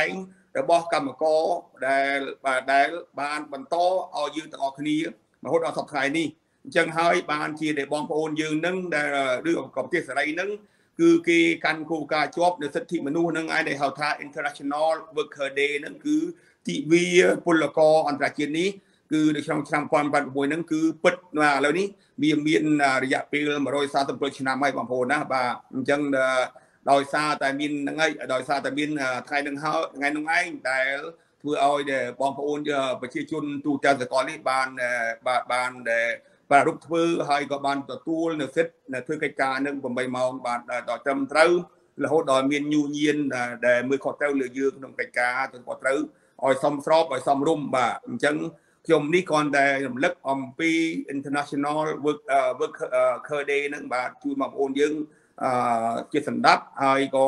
របស់កម្មករដែលបានបន្តឲ្យយើងទាំងអស់គ្នារហូតដល់សប្តាហ៍នេះអញ្ចឹងហើយបានជាដែលបងប្អូនយើងនឹងដែលឬក៏ប្រទេសសេរីនឹងគឺគេកាន់គោលការណ៍ជាប់នៅសិទ្ធិមនុស្សនឹងឯងដែលហៅថា International Worker Day នឹងគឺទិវាពលករអន្តរជាតិនេះគឺនៅក្នុងឆ្នាំ2016នឹងគឺពិតឥឡូវនេះវាមានរយៈពេល137ឆ្នាំហើយបងប្អូនណាបាទអញ្ចឹងដោយសារតែមានហ្នឹងហើយដោយសារតែមានថ្ងៃនឹងឯងដែលធ្វើឲ្យបងប្អូនប្រជាជនទូទាំងសកលនេះបានប្រារព្ធធ្វើហើយក៏បានទទួលនៅសិទ្ធិធ្វើកិច្ចការនឹង8ម៉ោងបានដល់ត្រឹមត្រូវរហូតដល់មានញូញៀនដែលមើលខុសត្រូវលើយើងក្នុងកិច្ចការទៅខុសត្រូវឲ្យសមស្របឲ្យសមរម្យបាទអញ្ចឹងខ្ញុំនេះគ្រាន់តែរំលឹកអំពី International Worker Day នឹងបាទជួយបងប្អូនយើងជាសម្ដាប់ហើយក៏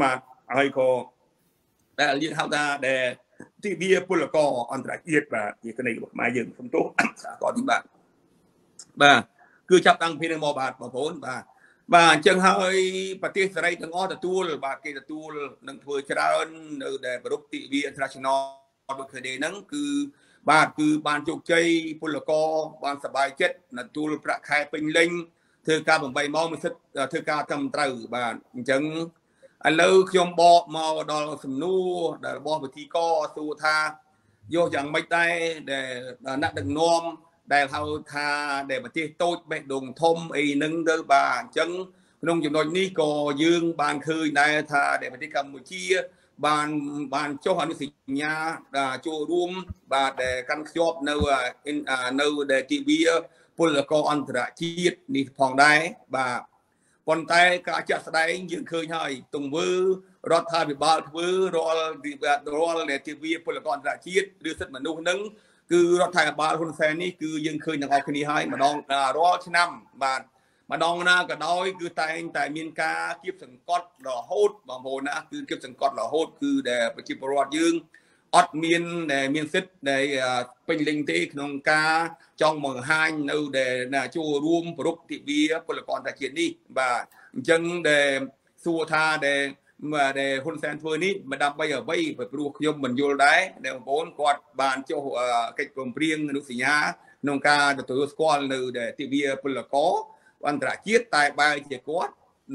ដែលយើងហៅថាដែលទិវាពលករអន្តរជាតិបាទជាគណនេយ្យរបស់ខ្មែរយើងសំទោសសហគមន៍នេះបាទគឺចាប់តាំងពីនឹងមកបាទបងប្អូនបាទអញ្ចឹងហើយប្រទេសសេរីទាំងអស់ទទួលបាទគេទទួលនឹងធ្វើច្រើននៅដែលប្រពៃទិវា International Worker Day ហ្នឹងគឺបានជោគជ័យពលករបានសប្បាយចិត្តទទួលប្រាក់ខែពេញលេញធ្វើការ8ម៉ោងមានសិទ្ធធ្វើការត្រឹមត្រូវបាទអញ្ចឹងឥឡូវខ្ញុំបកមកដល់សំណួរដែលរបស់វិធីកសួរថាយកយ៉ាងម៉េចដែរដែលអ្នកដឹកនាំដែលហៅថាដែលប្រទេសតូចបេះដូងធំអីហ្នឹងទៅបាទអញ្ចឹងក្នុងចំណុចនេះក៏យើងបានឃើញដែរថាដែលប្រទេសកម្ពុជាបានចុះអនុសញ្ញាចូលរួមបាទដែលកាន់ខ្ជាប់នៅដែលទិវាពលករអន្តរជាតិនេះផងដែរបាទប៉ុន្តែការចាក់ស្ដែងយើងឃើញហើយទង្វើរដ្ឋាភិបាលធ្វើរាល់ទិវាពលករអន្តរជាតិឬសិទ្ធិមនុស្សនឹងគឺរដ្ឋាភិបាលហ៊ុនសែននេះគឺយើងឃើញទាំងអស់គ្នាហើយម្ដងរាល់ឆ្នាំបាទម្ដងណាក៏ដោយគឺតែងតែមានការគៀបសង្កត់រហូតបងប្អូនណាគឺគៀបសង្កត់រហូតគឺដែលប្រជាពលរដ្ឋយើងអត់មានសិទ្ធិដែលពេញលេញទេក្នុងការចង់បង្ហាញនៅដែលចូលរួមប្រពៃទិវាពលករអន្តរជាតិនេះបាទអញ្ចឹងដែលសួរថាដែលហ៊ុនសែនធ្វើនេះមិនដើម្បីអ្វីព្រោះខ្ញុំមិនយល់ដែរដែលបងប្អូនគាត់បានចុះកិច្ចព្រមព្រៀងអនុសញ្ញាក្នុងការទទួលស្គាល់នៅទិវាពលករអន្តរជាតិតែបែរជាគាត់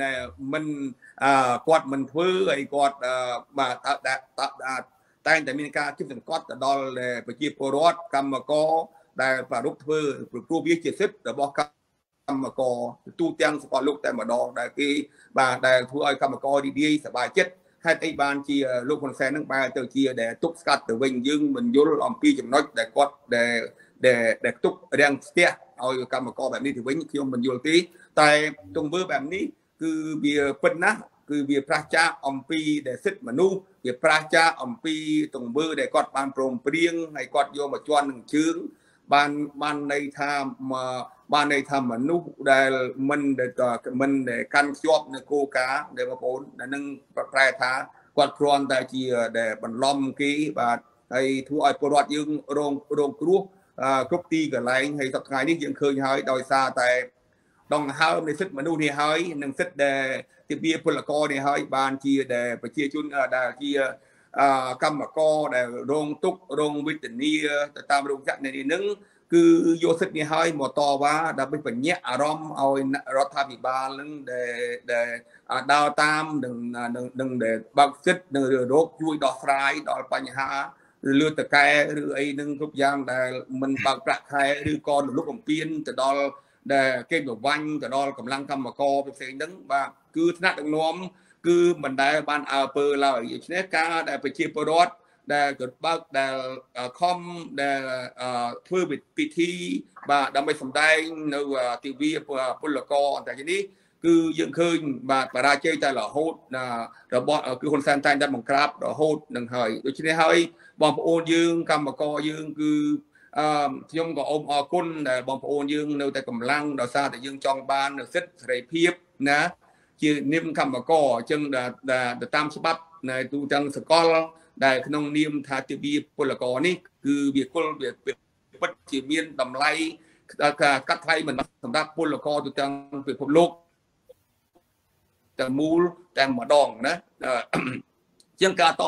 មិនធ្វើហើយគាត់បាទតែងតែមានការគិតសង្កត់ទៅដល់ប្រជាពលរដ្ឋកម្មករដែលប្រារព្ធធ្វើព្រោះវាជាសិទ្ធិរបស់កម្មករទូទាំងសកលលោកតែម្ដងដែលគេបាទដែលធ្វើឲ្យកម្មកររីករាយសប្បាយចិត្តហេតុអីបានជាលោកហ៊ុនសែននឹងបែរទៅជាដែលទប់ស្កាត់ទៅវិញយើងមិនយល់អំពីចំណុចដែលគាត់ដែលទប់រាំងស្ទះឲ្យកម្មករបែបនេះទៅវិញខ្ញុំមិនយល់ទេតែទង្វើបែបនេះគឺវាពិតណាស់គឺវាប្រឆាចាកអំពីដែលសិទ្ធិមនុស្សវាប្រឆាចាកអំពីទង្វើដែលគាត់បានព្រមព្រៀងហើយគាត់យកមកជន់នឹងជើងបានន័យថាមនុស្សដែលមិនដែលកាន់ខ្ជាប់នៅគោលការណ៍ដែលបងប្អូនដែលនឹងប្រែថាគាត់គ្រាន់តែជាដែលបន្លំគេបាទហើយធ្វើឲ្យពលរដ្ឋយើងរងគ្រោះគ្រប់ទីកន្លែងហើយសប្តាហ៍នេះយើងឃើញហើយដោយសារតែដងហើមនៃសិទ្ធិមនុស្សនេះហើយនិងសិទ្ធិដែលទិវាពលករនេះហើយបានជាដែលប្រជាជនដែលជាកម្មករដែលរងទុក្ខរងវេទនាទៅតាមរោគចក្រនេះនឹងគឺយកសិទ្ធិនេះហើយមកតវ៉ាដើម្បីបញ្ញើអារម្មណ៍ឲ្យរដ្ឋាភិបាលនឹងដែលដើរតាមនឹងដែលបើកសិទ្ធិនឹងរោគជួយដោះស្រាយដល់បញ្ហាឬលើតកែឬអីនឹងគ្រប់យ៉ាងដែលមិនបើកប្រាក់ខែឬក៏រំលោភបំពានទៅដល់ដែលគេប្រវាញ់ទៅដល់កម្លាំងកម្មករផ្សេងហ្នឹងបាទគឺថ្នាក់ដឹកនាំគឺមិនដែលបានអើពើឡើយដូច្នេះការដែលប្រជាពលរដ្ឋដែលក៏បើកដែលខំដែលធ្វើពិធីបាទដើម្បីសម្ដែងនៅទិវាពលករអន្តរជាតិនេះគឺយើងឃើញបាទបរាជ័យតែរហូតរបស់គឺហ៊ុនសែនតែងតែបង្ក្រាបរហូតនឹងហើយដូច្នេះហើយបងប្អូនយើងកម្មករយើងគឺខ្ញុំក៏អរគុណដែលបងប្អូនយើងនៅតែកម្លាំងដោយសារតែយើងចង់បានសិទ្ធិសេរីភាពណាជានាមកម្មករអញ្ចឹងដែលតាមច្បាប់នៅទូទាំងសកលដែលក្នុងនាមថាទិវាពលករនេះគឺវាពិតជាមានតម្លៃកាត់ថ្លៃមិនសម្រាប់ពលករទូទាំងពិភពលោកតែមូលតែម្ដងណាជាងការត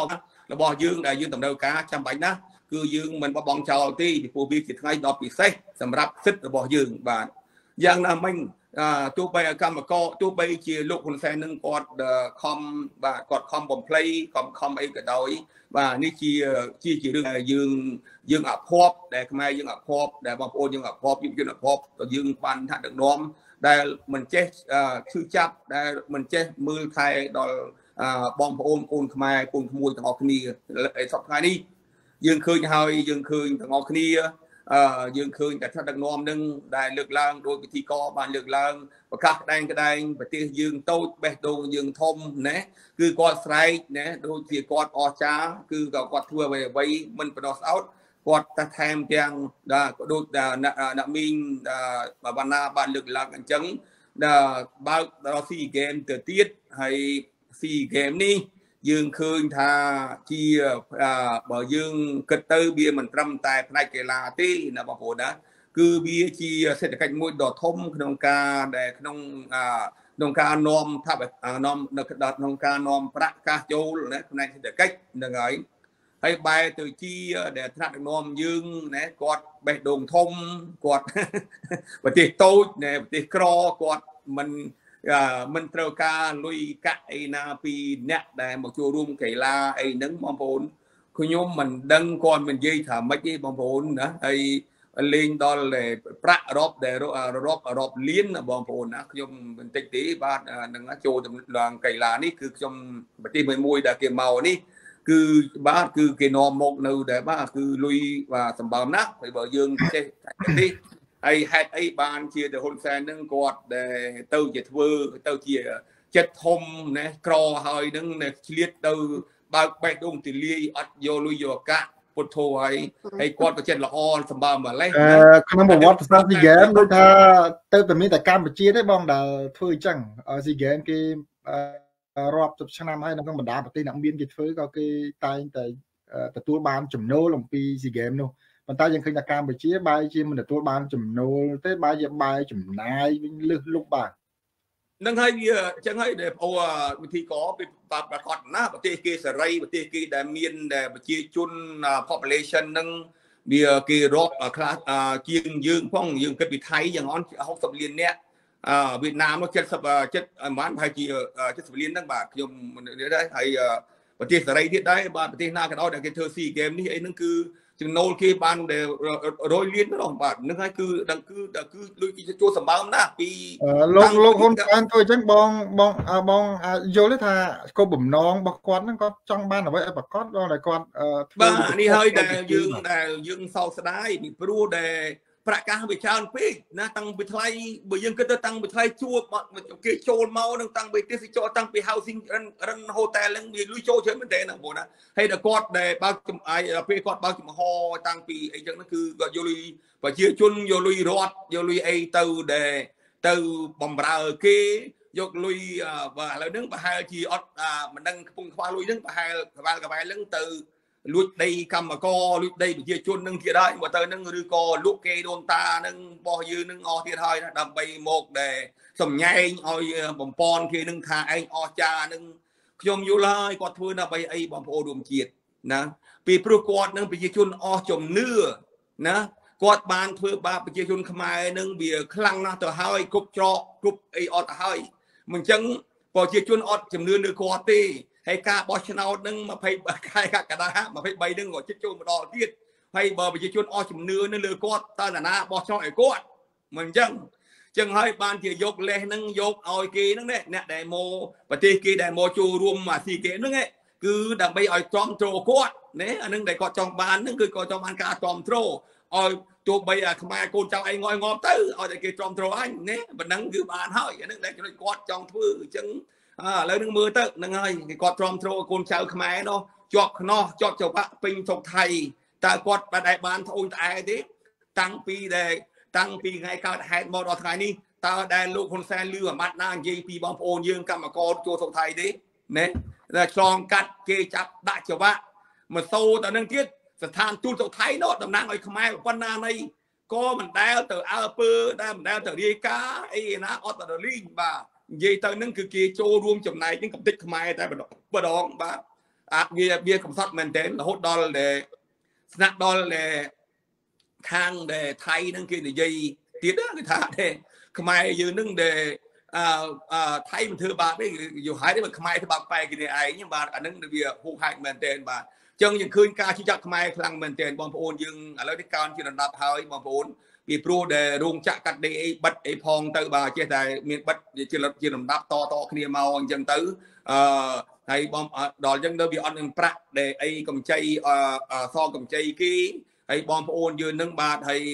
របស់យើងដែលយើងតម្រូវការចាំបាច់ណាស់គឺយើងមិនបោះបង់ចោលទេពីព្រោះវាជាថ្ងៃដ៏ពិសេសសម្រាប់សិទ្ធិរបស់យើងបាទយ៉ាងណាមិញទោះបីកម្មករទោះបីជាលោកហ៊ុនសែននឹងគាត់ខំបាទគាត់ខំបំភ្លៃខំអីក៏ដោយបាទនេះជារឿងដែលយើងអភ័ព្វដែលខ្មែរយើងអភ័ព្វដែលបងប្អូនយើងអភ័ព្វយុវជនអភ័ព្វក៏យើងបានថាដឹកនាំដែលមិនចេះឈឺចាប់ដែលមិនចេះមើលថែដល់បងប្អូនកូនខ្មែរកូនក្មួយទាំងអស់គ្នាសប្តាហ៍ថ្ងៃនេះយើងឃើញហើយយើងឃើញទាំងអស់គ្នាយើងឃើញតែថាដឹកនាំនឹងដែលលើកឡើងដោយពិធីករបានលើកឡើងប្រកាសក្តែងប្រទេសយើងតូចបេះដូងយើងធំណាគឺគាត់ស្រែកណាដូចជាគាត់អស្ចារ្យគឺគាត់ធ្វើអ្វីមិនបដោះស្អោតគាត់តែថែមទាំងដូចអ្នកមីងបណ្ណាបានលើកឡើងអញ្ចឹងបើកដល់ស៊ីហ្គេមទៅទៀតហើយស៊ីហ្គេមនេះយើងឃើញថាជាបើយើងគិតទៅវាមិនត្រឹមតែផ្នែកកីឡាទេណាបងប្អូនណាគឺវាជាសេដ្ឋកិច្ចមួយដ៏ធំក្នុងការដែលក្នុងការនាំថានាំនៅក្នុងការនាំប្រាក់កាសចូលណាផ្នែកសេដ្ឋកិច្ចហ្នឹងហើយបែរទៅជាដែលថ្នាក់ដឹកនាំយើងណាគាត់បេះដូងធំគាត់ប្រទេសតូចណាប្រទេសក្រគាត់មិនត្រូវការលុយកាក់អីណាពីអ្នកដែលមកចូលរួមកីឡាអីហ្នឹងបងប្អូនខ្ញុំមិនដឹងគាត់មិននិយាយថាម៉េចទេបងប្អូនណាហើយលេងដល់ប្រាក់រាប់លានបងប្អូនណាខ្ញុំបន្តិចទេបាទនឹងចូលដល់កីឡានេះគឺខ្ញុំប្រទេសមួយដែលគេមកនេះគឺបាទគឺគេនាំមកនៅដែលបាទគឺលុយបាទសម្បើមណាស់ហើយបើយើងចេះនេះហើយហេតុអីបានជាហ៊ុនសែននឹងគាត់ដែលទៅជាធ្វើទៅជាចិត្តធំណាក្រហើយនឹងឆ្លៀតទៅបើកបេះដូងទលាយអត់យកលុយយកកាក់ពុទ្ធោហើយគាត់ក៏ចិត្តល្អសម្បើមម្លេះក្នុងប្រវត្តិសាស្ត្រស៊ីហ្គេមដូចថាទៅតែមានតែកម្ពុជាទេបងដែលធ្វើអញ្ចឹងស៊ីហ្គេមគេរាប់សិបឆ្នាំហើយនៅក្នុងបណ្ដាប្រទេសអ្នកមានគេធ្វើក៏គេតែងតែទទួលបានចំណូលអំពីស៊ីហ្គេមនោះប៉ុន្តែយើងឃើញថាកម្ពុជាបែរជាមិនទទួលបានចំណូលទេបែរជាបែរចំណាយវិញលឹះលុបបាទនឹងហើយវាអញ្ចឹងហើយដែលអូវិធីកពីប្រកាសណាប្រទេសគេសេរីប្រទេសគេដែលមានប្រជាជន population នឹងវាគេរាប់ខ្លះជាងយើងផងយើងគិតពីថៃយ៉ាងអន់60លាននាក់វៀតណាមនោះ70ប្រហែលជា70លានហ្នឹងបាទខ្ញុំនិយាយដែរហើយប្រទេសសេរីទៀតដែរបាទប្រទេសណាក៏ដោយដែលគេធ្វើស៊ីហ្គេមនេះអីហ្នឹងគឺចំណូលគេបាន100លានម្ដងបាទហ្នឹងហើយគឺលុយគេជួសម្បើមណាស់ពីលោកហ៊ុនសែនធ្វើអញ្ចឹងបងយល់ទេថាគោលបំណងរបស់គាត់ហ្នឹងគាត់ចង់បានអ្វីឲ្យប្រកបដល់តែគាត់ធ្វើបាទនេះហើយដែលយើងសោកស្ដាយពីព្រោះដែលប្រកាសវាច្រើនពេកណាតាំងពីថ្លៃបើយើងគិតទៅតាំងពីថ្លៃជួបគេចូលមកនឹងតាំងពីទេសចរតាំងពី housing រឹង hotel ហ្នឹងវាលុយចូលច្រើនមែនទេណាបងណាហើយដល់គាត់ដែលបើកចំអាយពេលគាត់បើកចំហតាំងពីអីចឹងហ្នឹងគឺគាត់យកលុយប្រជាជនយកលុយរត់យកលុយអីទៅបំរើគេយកលុយបាទឥឡូវហ្នឹងប្រហែលជាអត់មិនដឹងកំពុងខ្វះលុយហ្នឹងប្រហែលក្បាលហ្នឹងទៅលួចដីកម្មករលួចដីប្រជាជននឹងទៀតហើយមកទៅនឹងឬក៏លក់គេដូនតានឹងរបស់យើងនឹងអស់ទៀតហើយណាដើម្បីមកដែលសំញែងឲ្យបំពន់គេនឹងថាឯងអស់ចានឹងខ្ញុំយល់ហើយគាត់ធ្វើដើម្បីអីបងប្អូនរួមជាតិណាពីព្រោះគាត់នឹងប្រជាជនអស់ជំនឿណាគាត់បានធ្វើបាបប្រជាជនខ្មែរនឹងវាខ្លាំងណាស់ទៅហើយគ្រប់ច្រកគ្រប់អីអត់ទៅហើយមិនអញ្ចឹងប្រជាជនអត់ជំនឿលើគាត់ទេហើយការបោះឆ្នោតនឹង20ខែកក្កដា23នឹងក៏ជិតចូលម្ដងទៀតហើយបើប្រជាជនអស់ជំនឿនៅលើគាត់តើណាបោះឆ្នោតឲ្យគាត់មិនអញ្ចឹងហើយបានជាយកលេសនឹងយកឲ្យគេហ្នឹងអ្នកដែលមកប្រទេសគេដែលមកចូលរួមអាស៊ីហ្គេមហ្នឹងគឺដើម្បីឲ្យទ្រាំទ្រគាត់ណាអានឹងដែលគាត់ចង់បានហ្នឹងគឺគាត់ចង់បានការទ្រាំទ្រឲ្យទោះបីអាខ្មែរកូនចៅអីងាប់ទៅឲ្យតែគេទ្រាំទ្រអញណាប៉ុណ្ណឹងគឺបានហើយអានឹងដែលគាត់ចង់ធ្វើអញ្ចឹងឥឡូវនឹងមើលទៅហ្នឹងហើយគាត់ទ្រាំទ្រកូនចៅខ្មែរនោះជាប់ខ្នោះជាប់ចង្វាក់ពេញស្រុកថៃតើគាត់បានត្អូញត្អែទេតាំងពីថ្ងៃកើតហេតុមកដល់ថ្ងៃនេះតើដែលលោកហ៊ុនសែនលឺអាម៉ាត់ណានិយាយពីបងប្អូនយើងកម្មករចូលស្រុកថៃទេណាដែលឆ្លងកាត់គេចាប់ដាក់ចង្វាក់ម៉ូតូទៅនឹងទៀតស្ថានទូតស្រុកថៃនោះតំណាងឲ្យខ្មែរប៉ុណ្ណាណីក៏មិនដែលទៅអើពើដែលមិនដែលទៅរាយការណ៍អីណាអត់ទៅលីងបាទនិយាយទៅនឹងគឺគេចូលរួមចំណែកនឹងកំតិចខ្មែរតែម្ដងបាទ bia cầm sắt mình tên là hốt đo để snap đo để thang để thay nâng kia để dây tiết đó người ta để Khmer dư nâng để thay mình thưa bà đấy dù hãy đấy mà Khmer thì bà phải cái này ấy nhưng bà nâng để bia hụt hại mình tên bà chân những khơi ca chỉ chắc Khmer khăn mình tên bom ôn dương ở đây cao chỉ là đạp hơi bom ôn vì pro để rung chặt cắt đi bắt ấy phong từ bà chia tại miền bắt chỉ là đạp to kia màu chân tứ hay bom đòn dân đâu bị ăn prạ để ấy cầm chay so cầm chay kí hay bom ôn dương nâng bà hay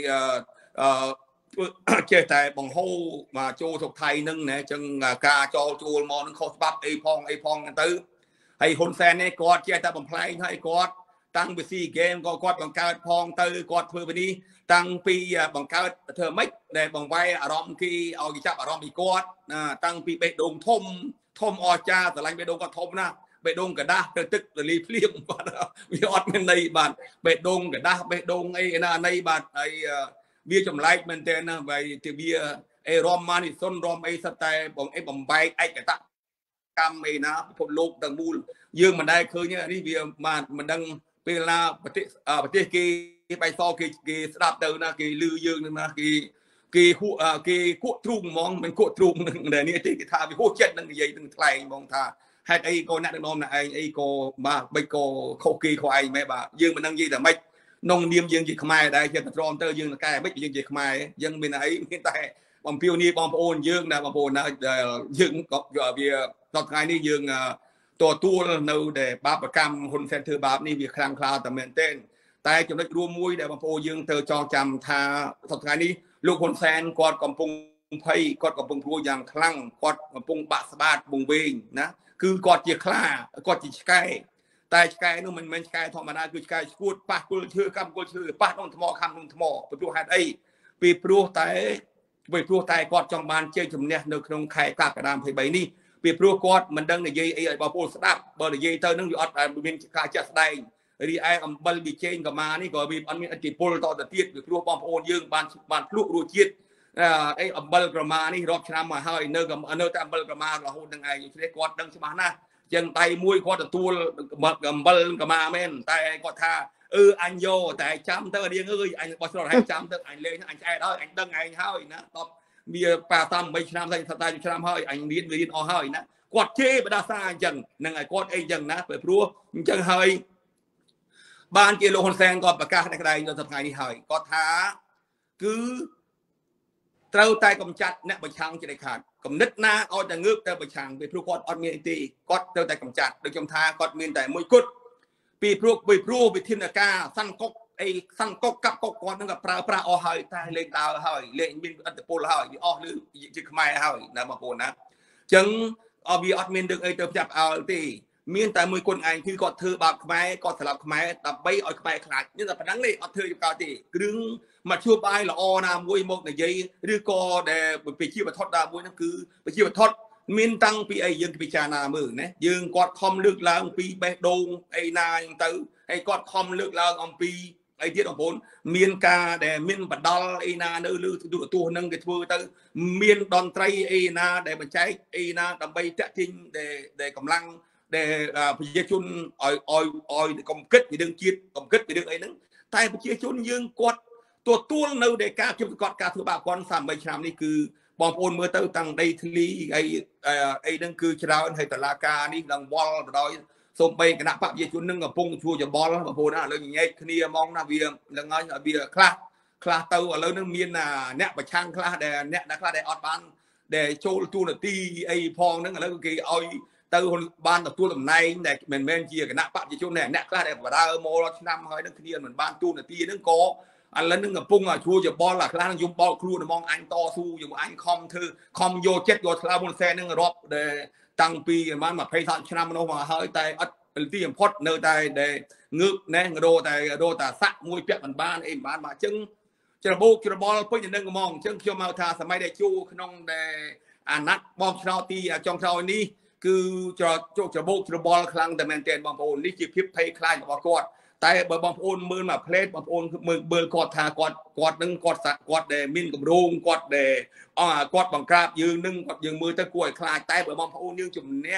chia tại bằng hô mà châu thuộc thầy nâng nè chân ca cho châu mò nâng khó bắp ấy phong tứ hay hôn sen này quạt chia tại bằng play hay quạt tăng về si game có quạt bằng cao phong tứ quạt vừa bên đi tăng pi bằng cao thờ mấy để bằng vai rom khi ao cái chắp rom bị quạt tăng pi bệ đồng thôm cha từ lanh bệ đồng có thôm na bệ đồng cả đa tức là li phim vì ọt bên này bạn bệ đồng cả đa bệ đồng ấy là này bạn ấy bia chồng like mình tên là vậy thì bia ấy rom mani son rom ấy sát tay bằng bay ấy cái ta cam ấy na phục lục tầng mul dương mình đây khơi như đi bia mà mình đang bây là bát kia bay so cái đạp từ na cái lư dương na cái cuộn trung mong mình cuộn trung để như thế cái thà bị hốt chết đừng gì đừng thay mong thà hai ấy cô nãy được nom là ấy cô mà bây cô khâu kỳ của anh mẹ bà dương mình đang gì là mấy nông niêm dương gì Khmer đây hiện tại tơ dương là cái mấy dương gì Khmer dương bên ấy hiện tại bằng phiêu ni bằng ôn dương là bằng ôn là dương có vì tọt ngày đi dươngตัวตัวនៅដែលបាបកម្មហ៊ុនសែនធ្វើបាបនេះវាខ្លាំងក្លាតែមែនទែនតែចំណុចរួមមួយដែលបងប្អូនយើងត្រូវចងចាំថាសប្តាហ៍នេះលោកហ៊ុនសែនគាត់កំពុងភ័យគាត់កំពុងព្រួយយ៉ាងខ្លាំងគាត់កំពុងបាក់ស្បាតវង្វេងណាគឺគាត់ជាខ្លាគាត់ជាឆ្កែតែឆ្កែនោះមិនមែនឆ្កែធម្មតាគឺឆ្កែឈួតប៉ះគល់ឈើកម្មគល់ឈើប៉ះក្នុងថ្មខំក្នុងថ្មព្រោះហេតុអីពីព្រោះតែគាត់ចង់បានជ័យជំនះនៅក្នុងខែកក្កដា23នេះពីព្រោះគាត់មិនដឹងនិយាយអីឲ្យបងប្អូនស្ដាប់បើនិយាយទៅនឹងវាអត់មានការចាក់ស្ដែងរីឯអំបិលវិជែងកម្មានេះក៏វាអត់មានឥទ្ធិពលតទៅទៀតពីព្រោះបងប្អូនយើងបានភ្លក់រសជាតិអីអំបិលកម្មានេះរាប់ឆ្នាំមកហើយនៅតែអំបិលកម្មារហូតនឹងឯងជ្រេះគាត់ដឹងច្បាស់ណាស់ចឹងដៃមួយគាត់ទទួលអំបិលកម្មាមែនតែគាត់ថាអញយកតែចាំទៅរៀងអើយអញបោះឆ្នោតឲ្យចាំទៅអញលេងអញឆ្អែតហើយអញដឹងឯងហើយណាតបវាប៉ាតាម8ឆ្នាំតែឆ្នាំហើយអញរៀនអស់ហើយណាគាត់ជេរបដាសាអញ្ចឹងនឹងឲ្យគាត់អីអញ្ចឹងណាព្រោះអញ្ចឹងហើយបានជាលោកហ៊ុនសែនគាត់ប្រកាសនៅក្តីនៅថ្ងៃនេះហើយគាត់ថាគឺត្រូវតែកំចាត់អ្នកប្រឆាំងជាដាច់ខាតគំនិតណាឲ្យតែងើបទៅប្រឆាំងពីព្រោះគាត់អត់មានអីទេគាត់ត្រូវតែកំចាត់ដូចខ្ញុំថាគាត់មានតែមួយគត់ពីព្រោះវិធានការសន្តិគុកអីសន្តិគុកកាប់គុកគាត់នឹងក៏ប្រើប្រាស់អស់ហើយតែលេងដើរហើយលេងមានឥទ្ធិពលហើយវាអស់ឬជាខ្មែរហើយណាបងប្អូនណាអញ្ចឹងវាអត់មានរឿងអីទៅចាប់អើទេមានតែមួយគុណឯងគឺគាត់ធ្វើបាបខ្មែរគាត់ស្លាប់ខ្មែរដើម្បីឲ្យខ្មែរខ្លាចនេះតែប៉ុណ្ណឹងនេះអត់ធ្វើយកកើតទេគ្រឿងមកជួបបាយល្អណាមួយមកនិយាយឬក៏ដែលប្រជាវត្ថុណាមួយហ្នឹងគឺប្រជាវត្ថុមានតាំងពីអីយើងពិចារណាមើលណាយើងគាត់ខំលើកឡើងពីបេះដូងអីណាអញ្ចឹងទៅហើយគាត់ខំលើកឡើងអំពីអីទៀតបងប្អូនមានការដែលមានបដលអីណានៅលើទូរទស្សន៍ហ្នឹងគេធ្វើទៅមានតន្ត្រីអីណាដែលបញ្ចែកអីណាដើម្បីតាក់ទាញដែលកម្លាំងដែលប្រជាជនឲ្យកំគិតពីរឿងជាតិកំគិតពីរឿងអីហ្នឹងតែប្រជាជនយើងគាត់ទទួលនៅដែលការជិះគាត់ការធ្វើបាបគាត់38ឆ្នាំនេះគឺបងប្អូនមើលទៅតាំងដីធ្លីអីហ្នឹងគឺច្រើនហើយតឡាការនេះឡើងវល់បដ ாய் សូម្បីគណៈបព្វជិជននឹងកំពុងជួយោបល់បងប្អូនណាឥឡូវញែកគ្នាហ្មងណាវានឹងហើយវាខ្លះទៅឥឡូវនឹងមានអ្នកប្រឆាំងខ្លះដែលអ្នកខ្លះដែលអត់បានដែលចូលទូនាទីអីផងហ្នឹងឥឡូវគេឲ្យទៅបានទទួលតំណែងដែលមិនមែនជាគណៈបព្វជិជនអ្នកខ្លះដែលបដើមកឆ្នាំហើយនឹងគ្នាមិនបានទូនាទីហ្នឹងក៏ឥឡូវនឹងកំពុងជួយោបល់ខ្លះនឹងយំបល់ខ្លួនហ្មងអញតស៊ូយកអញខំធ្វើខំយកចិត្តយកឆ្លើយមុនសែននឹងរាប់ដែលតាំងពីប្រហែល20ឆ្នាំនោះមកហើយតែអត់ទីបំផុតនៅតែដែលងើបណែរោតាសាក់មួយពាក់មិនបានអីមិនបានមកអញ្ចឹងច្របូកច្របល់ពេញនឹងហ្មងអញ្ចឹងខ្ញុំមកថាសម័យដែលជួក្នុងដែលអាណត្តិបងឆ្នោតទីចុងក្រោយនេះគឺច្របូកច្របល់ខ្លាំងតែមែនទែនបងប្អូននេះជាភាពភ័យខ្លាចរបស់គាត់តែបើបងប្អូនមើលមកផ្លេតបងប្អូនមើលគាត់ថាគាត់នឹងគាត់ដែលមានកម្រងគាត់ដែលគាត់បង្ក្រាបយើងនឹងគាត់យើងមើលទៅគួរឲ្យខ្លាចតែបើបងប្អូនយើងជំនះ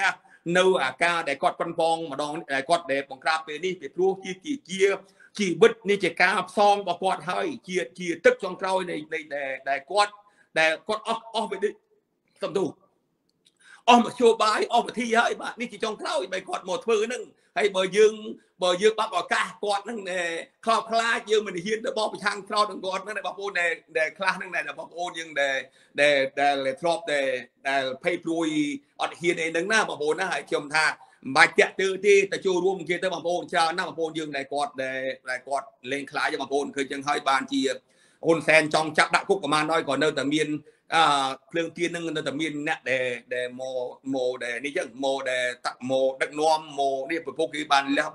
nâu à ca để quạt phân phong mà đòn để quạt để bằng cà phê đi để pru chỉ bứt ni chỉ ca song và quạt hơi chia tức trong trôi này để quạt off về đi tầm đủ mà show bài mà thi hơi mà ni chỉ trong trôi bài quạt một thứ nưng hay bờ dương bắt vào ca quạt nưng để khao khla dương mình hiên để bỏ sang trôi đừng quạt nưng để bảo ôn để khla nưng này là bảo ôn dương để drop để pay plui ở hiên này nưng na bảo ôn na hãy chồng tha bài chạy từ ti tại chu room kia tới bảo ôn cha na bảo ôn dương để quạt lên khla cho bảo ônคือจังให้บานจีôn sen trong chắc đã cúc của man nói còn nơi tầm miền lương tiên nâng nơi tầm miền nè để mồ để ní chứ mồ để tặng mồ đất nuông mồ đi phải phô cái bàn lẹ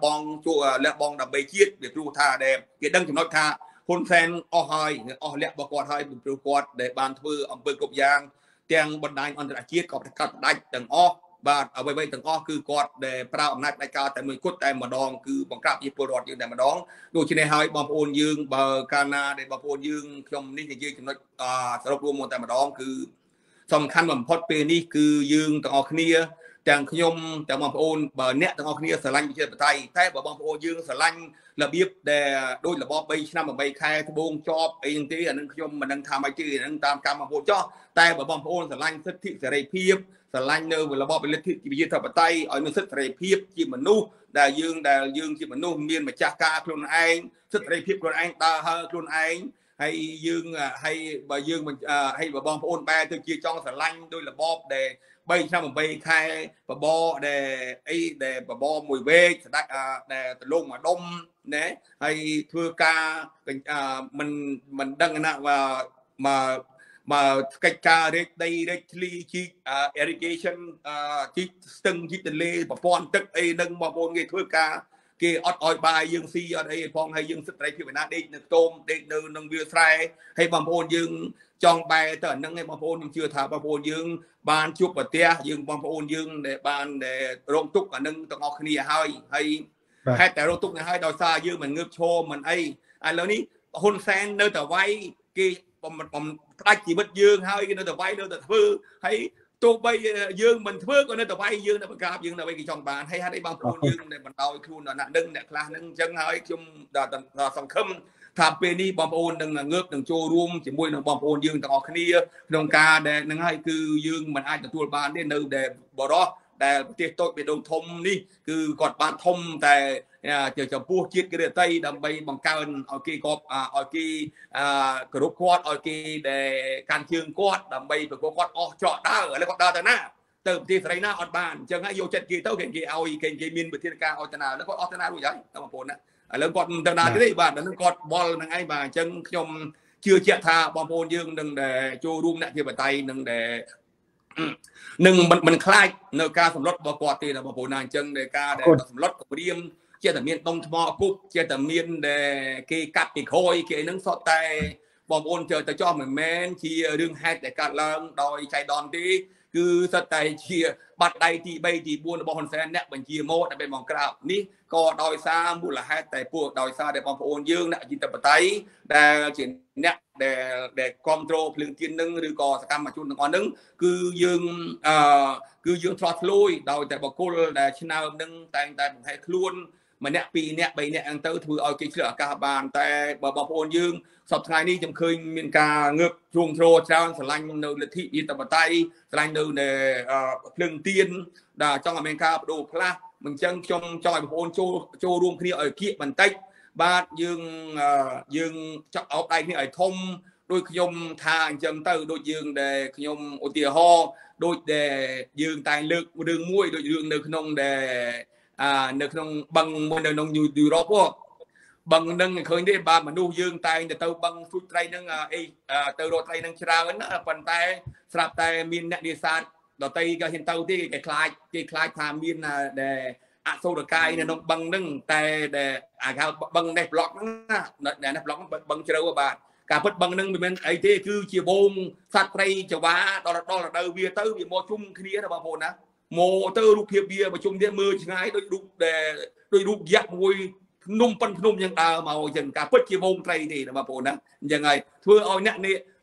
bong đập bầy chiết để pru tha để cái đăng chúng nói tha ôn sen hai lẹ bọc quạt hai pru quạt để bàn thư ông bơi cục giang tiếng bật đai anh đã chiết cọp cắt đai từng và ở bây từngคือกอดđểประอำนาจในการแต่มือกุดแต่มาดองคือบังคับญี่ปุ่นรอดยืนแต่มาดองดูที่ในหายบอมโอนยืงเบอร์กานาในบอมโอนยืงชมนี่จะยืงจำนวนสรุปรวมหมดแต่มาดองคือสำคัญแบบพอดเปนี่คือยืงต่างออกนี้แต่ขยมแต่บอมโอนเบอร์เนี้ยต่างออกนี้สลันประเทศไทยแต่บอมโอนยืงสลันระเบียบแต่โดยระบบใบชนะแบบใบแค่ทบงจอบไอ้ยังตีอันนั้นขยมมันนั่งทำไอ้จื้อนั่งตามการบอมโอนจ่อแต่บอมโอนสลันสิทธิเสรีภาพสลายเนื้อเวลาบอกเป็นเรื่องที่วิจิตรปไตยเอาเนื้อสิทธิเสรีภาพจีมนุษย์ได้ยืงจีมนุษย์มีนมาจากการคลุนเองสิทธิเสรีภาพคลุนเองตาเฮคลุนเองให้ยืงให้บ่ยืงมันให้บ่บองโอนแปรตัวจีจองสลายโดยระบบเดใบช่างใบใครบ่บอเดไอเดบ่บอมวยเวกสดักเดตะลงมาดมเนี่ยให้เพื่อการมันดังนะว่ามากิจการเด็กได้ที่ชีirrigation ที่ตึงที่ทะเลปะปอนตึกไอ้ดังมาบนเกี่ยวกับเกี่ยวออยบายยังซีอะไรพองให้ยังสตรีพิวนาเด็กนึกโตมเด็กเดินนึงวิวไซให้บางคนยังจองใบแต่นั่งให้บางคนยังเชื่อถามบางคนยังบานชุบปะเตี้ยยังบางคนยังเดบานเดรงตุกอันนึงต้องออกนี่ให้แต่รงตุกให้ดอยซายังมันเงือบโชว์มันไอ้แล้วนี่คนแซนเดินแต่ไว้กี่ผมได้จีบยืงให้เดินแต่ไว้เดินแต่พื้นให้ตัวใบยืงมันพื้นก็เดินแต่ไว้ยืงแต่ประกาศยืงแต่ไว้กี่ช่องบานให้ได้บางคนยืงในบรรดาครูนั่นดึงเนี่ยคลานึงจังให้ชุมสังคมทำเป็นนี่บอมโอนดึงเงือบดึงโจรวมจีมวยดึงบอมโอนยืงต่างออกนี่ดงกาเดนึงให้คือยืงมันอาจจะตัวบานได้เดินเดบอรอแต่ประเทศโต๊ะเป็นดงทมนี่คือกอดบานทมแต่จะพูดคิดกันได้tay đầm bay bằng cao ở kia có ở kia group quad ở kia để can chương quad đầm bay phải có quad chọn đá ở đây quad đá thế nào từที่ไรน่าออดบานจังให้โยจัดกี่เต้าเก่งกี่เอาอีกเก่งกี่มินไปที่การออตนาแล้วก็ออตนารู้ยังต้องมาพูดนะแล้วกอดตนาที่ได้บ้านแล้วกอดบอลนั่งไอ้บ้านจังยมเชื่อเจ้าท่าบอลโอนยืงนั่งแต่โจรุ่มเนี่ยที่ไปไตนั่งแต่หนึ่งมันคล้ายเนื้อการสำรวจบกอดตีนะบอลโอนนางจังในการสำรวจกับเรียมเจ้าแต่เมียนตรงทมอกุ๊บเจ้าแต่เมียนเดกีกัดกีโคยกีนังสอดแต่บอมโอนเจอแต่จ้อเหมือนแมนเชียเรื่องแฮกแต่การเลิงโดยใจดอนที่คือสไตล์เชียบัดใดที่ใบที่บัวบอลแซนเนี่ยเป็นเชียโมดเป็นมองกราบนี่ก็โดยซาบุละแฮกแต่พวกโดยซาเดบอมโอนยืงเนี่ยจินตปไตยแต่จินเนี่ยเดคอนโทรลพลึงกินนึงหรือก่อสกรรมมาจุนก่อนนึงคือยืงทรอตลุยโดยแต่บอกกูแต่ชนะนึงแต่ให้คล้วนมันเนี่ยปีเนี่ยใบเนี่ยอันเตอร์ถือเอากิจเหลือกาบานแต่บอโอนยืงสัปดาห์นี้จำเคยมีการเงือกช่วงโทรเจ้าสลายเนื้อละที่อิตาบัตไตสลายเนื้อในเพลิงเตียนด่าจังอเมริกาดูพละมันจังจอยบอโอนโจรวมគ្នាឲ្យគៀកបន្តិចបាទយើងចង់អោបដៃគ្នាឲ្យធំដោយខ្ញុំថាអញ្ចឹងទៅដូចយើងដែលខ្ញុំឧទាហរណ៍ដូចដែលយើងតែលើករឿងមួយដូចរឿងនៅក្នុងដែលនៅក្នុងបឹងមួយនៅក្នុងយុរ៉ុបបឹងនឹងឃើញទេបាទមនុស្សយើងតែងទៅបឹងទូចត្រីនឹងអីទៅរកត្រីនឹងច្រើនណាប៉ុន្តែស្រាប់តែមានអ្នកនេសាទដតីក៏ហ៊ានទៅទេគេខ្លាចថាមានដែលអសូរកាយនៅក្នុងបឹងនឹងតែដែលអាហៅបឹងនេះប្លុកហ្នឹងណាប្លុកបឹងជ្រៅបាទការពិតបឹងនឹងមិនមែនអីទេគឺជាវងសត្វត្រីចវាដល់រដូវវាទៅវាមកជុំគ្នាណាបងប្អូនណាមកទៅរូបភាពវាប្រជុំទៀតមើលឆ្ងាយដូចរូបយ៉ាក់មួយភ្នំយ៉ាងដើរមកអញ្ចឹងការពិតជាវងត្រីទេបងប្អូនណាអញ្ចឹងហើយធ្វើឲ្យអ្នកនេះ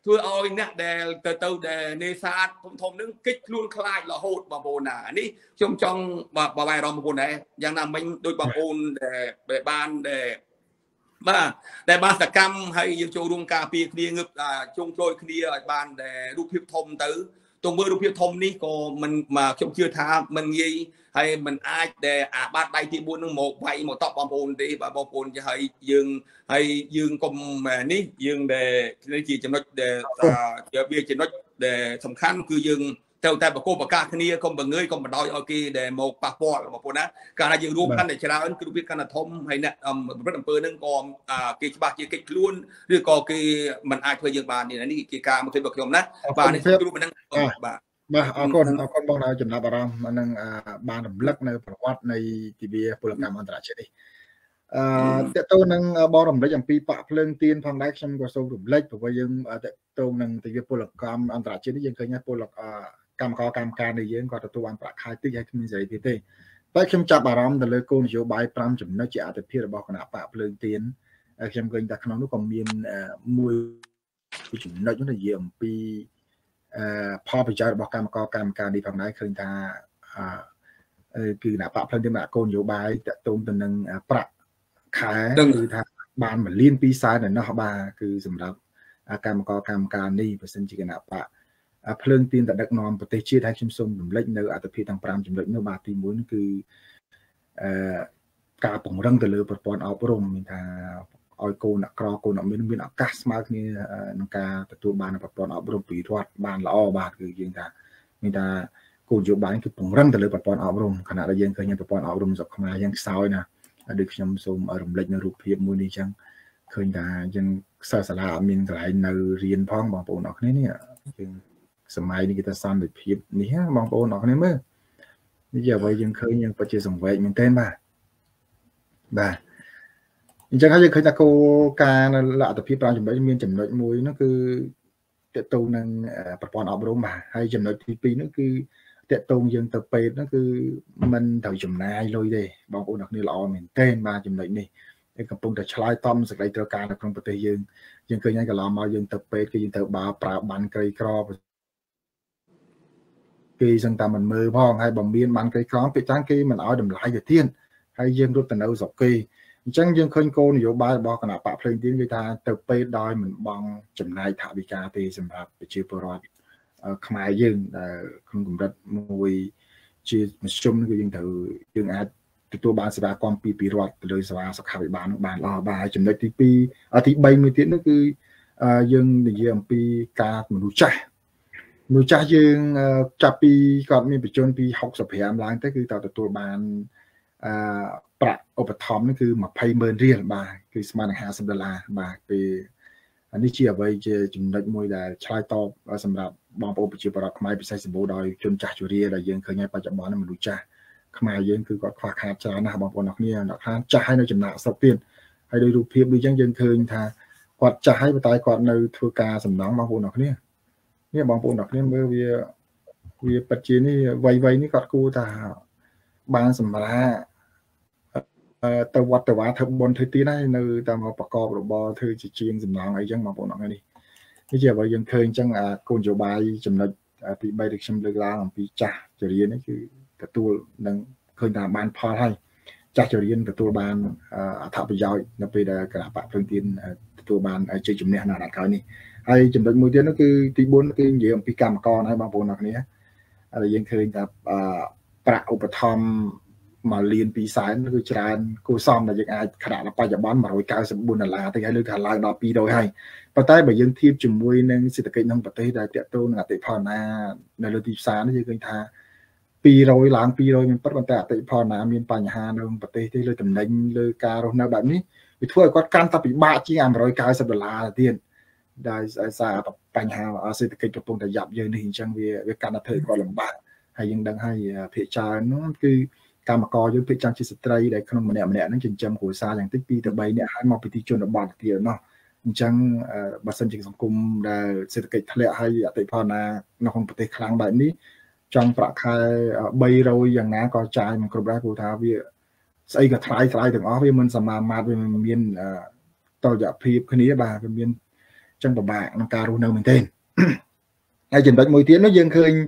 thưa ơi nè để từ để nê sát thôngนึง kích luôn khai là hột bà bồn à ní trong bà bài rong bà bồn này dạng nào mình đôi bà bồn để ban để mà để ban sạc cam hay dương châu rung cà phê kia ngực chung trôi kia ban để đục hiệp thông tới tùng bơ đục hiệp thông ní có mình mà trong chưa tha mình nghĩ hay mình ai để ban đây thì buôn nâng một vậy một tóc bà bồn đi bà bồn cho hay dương cùng mà ní dương để chỉ cho nó để bia chỉ nó để sầm khăn cứ dương theoแต่bà cô bà ca kia không bà người không bà đòi ok để một bà bò bà bồn á cả là dương rùm khăn để chả ơn cứ biết khăn là thông hay nè rất là bơ nâng còn cái bà chỉ kịch luôn rồi còn cái mình ai thuê dương bà này này cái ca một thuê bậc nhom nè bà này cứ mình nâng bà con bong nào chấm là bà ram mà nâng bà nằm lắc nơiประวัติในทีวีพลกรรมอันตรายเช่นนี้แต่ตัวนึงบอลรำได้อย่างปีปะเพลิงตีนพังได้ฉันก็ส่งรำเล็กเพราะว่ายังแต่ตัวนึงทีวีพลกรรมอันตรายเช่นนี้ยังเคยเนี่ยพลกรรมกรรมการในยังก็ตัวอันตรายคายที่ยังมีใจที่เต้แต่ฉันจับอารมณ์แต่เลยโกนโยบายพรำจุดนั้นจะอาจจะเพียรบอกขณะปะเพลิงตีนฉันเคยแต่ขนมนุกมีนมวยจุดนั้นจุดนั้นเยี่ยมปีพอไปเจอบอกกรรมการในพังได้เคยท่าคือหน้าปะเพลิงตีนโกนโยบายแต่ตัวนึงประขายคือทางบ้านเหมือนเลี้ยนปีซ้ายเนี่ยนอกบ้านคือสำหรับกรรมการนี่เปอร์เซ็นต์จีกันปะเพลิงตีนแต่ดักนอนประเทศชีไทยชิมซุ่มหนุ่มเล็กเนื้ออัตภีทางปรามจำเล็กเนื้อบาตีมุ้นคือการป่งรังแต่เลยปอนเอาปรมมีทางออยโกนกรอโกนมีอากาศมากนี่นังการตัวบ้านปอนเอาปรมปีทวดบ้านละอ้อบาคือยังทางมีทางกูอยู่บ้านคือป่งรังแต่เลยปอนเอาปรมขณะเรายังเคยยังปอนเอาปรมจากขณะยังสาวนะดึกชมสมอารมณ์เล็กในรูปเพียบมูลนิจังเคยได้ยังศาสนามีหลายในเรียนพ้องบางปนออกนี่เนี่ยยังสมัยนี้กิจสารเด็กเพียบนี่ฮะบางปนออกนี่เมื่อนี่อย่าไว้ยังเคยยังปัจจัยส่งไว้ยังเต้นบ่จังเขาจะเคยตะโกการละแต่พี่ปรางจำเป็นมีจำนวนมวยนั่นคือเตะตูนังปอนออกรูมบ่ให้จำนวนที่ปีนั่นคือเตะตรงยังเตะเป็ดนั่นคือมันถอยจำนายเลยเด้บางคนนักนี่เราเหมือนเต้นมาจำนวนนี่ไอ้กำปงแต่ชลายต้อมสักไรเตอการในกรุงประเทศยังเคยยังกับเรามายังเตะเป็ดก็ยังเตะบาปราบันไกลครอบกีสังตามันมือพ่อให้บ่มเบียนบันไกลครอบไปจ้างกีมันเอาดำลายอยู่เทียนให้ยังรูปแต่เนื้อสกีจังยังเคยโกนอยู่บ้านบอกขนาดปะเพลิงตีนกีตาเตะเป็ดดอยเหมือนบางจำนายถาบิกาตีสำหรับไปชื่อปรอดขมายยังคนกลุ่มรัฐมวยชื่อมันชุ่มคือยังถือยังอาจตัวบ้านสภาความปีรอดเลยสภาสักขายบ้านรอบายจำได้ที่ปีที่ใบมือที่นั่นคือยังในเยี่ยมปีการมนุษย์ยังจะปีก่อนมีปีจนปี60 ล้านแต่คือตัวบ้านประอุปธรรมนั่นคือมาไพ่เมินเรียนบาคือสมาร์ท$50บาปีอันนี้เชื่อไว้จะจำนวนมวยได้ใช้ต่อสำหรับบางปฏิบัติขมายไปใช้สบู่โดยจนจ่าจุเรียได้ยังเคยไงปัจจุบันนั้นมันรู้จ่าขมายยังคือก็คว้าขาดจานะบางคนนักเนี่ยนักท่านจะให้ในจำนวนสักเพียนให้โดยรูปเพียบดูยังเคยท่ากอดจะให้ไปตายก่อนในทัวร์การสำนักบางคนนักเนี่ยบางคนนักเนี่ยเมื่อวีปัจจุบันนี่วัยนี่กอดกูแต่บางสำนักแต่วัดเธอบนเธอตีได้ในตามประกอบหรือบอเธอจะเชียงสำนักอะไรยังบางคนนักนี่นี่เจ้าว่ายังเคยจังโกนโยบายจำนวนปีใบเด็กชมเลือกลางปีจ่าจะเรียนนี่คือตัวนังเคยทำบ้านพอให้จ่าจะเรียนตัวบ้านถ้าไปย้อยนับไปได้กระปะเพิ่งตีนตัวบ้านเชื่อจุ่มเนี่ยนาเขานี่ไอ้จำนวนมือเดียวนั่นคือตีบุญคือเยี่ยมปีกรรมกรให้บางคนนักนี้อะไรยังเคยทำประอุปธรรมมาเรียนปีสายนั่นคือจานกูซ้อมแต่ยังไงขนาดเราไปจากบ้านมา$190แต่ยังเลือกหาลายดอกปีโดยให้ประเทศแบบยังทีมจุ่มมวยนั่งเศรษฐกิจนั่งประเทศได้เตะโต้นั่งเตะพอนาในเรื่องทีมสายนั่นคือการปีเราหลังปีเราเป็นปัจจุบันแต่พอนามีปัญหาในประเทศที่เลยตำแหน่งเลยการเราในแบบนี้ไปทั่วก็การตัดปีบ้าจี$190เทียนได้สาปัญหาเศรษฐกิจกับตรงแต่หยับเยอะในหินช่างเวียการเถิดก็ลำบากให้ยังดังให้เพจานั่นคือการมากอยุเพจจังชิสตรีได้ขนมเนี่ยนั่นจึงจำหัวซาอย่างที่ปีแต่ใบเนี่ยให้มาไปที่ชนบทเดียวเนาะจังบัตรสัญจรสังคมได้เศรษฐกิจทะเลให้ติพอนานครประเทศครั้งแบบนี้จังประคายใบเราอย่างนั้นก็ใจมันกระไรกูท้าวิใส่กับทลายถึงอ๋อวิมันสมาร์ทวิมันมีต่อจากพีบคนนี้บ้าเป็นมี chân bà bạc nó cà rô nâu mình tên hay chừng bạch mùi tiếng nó dương khơi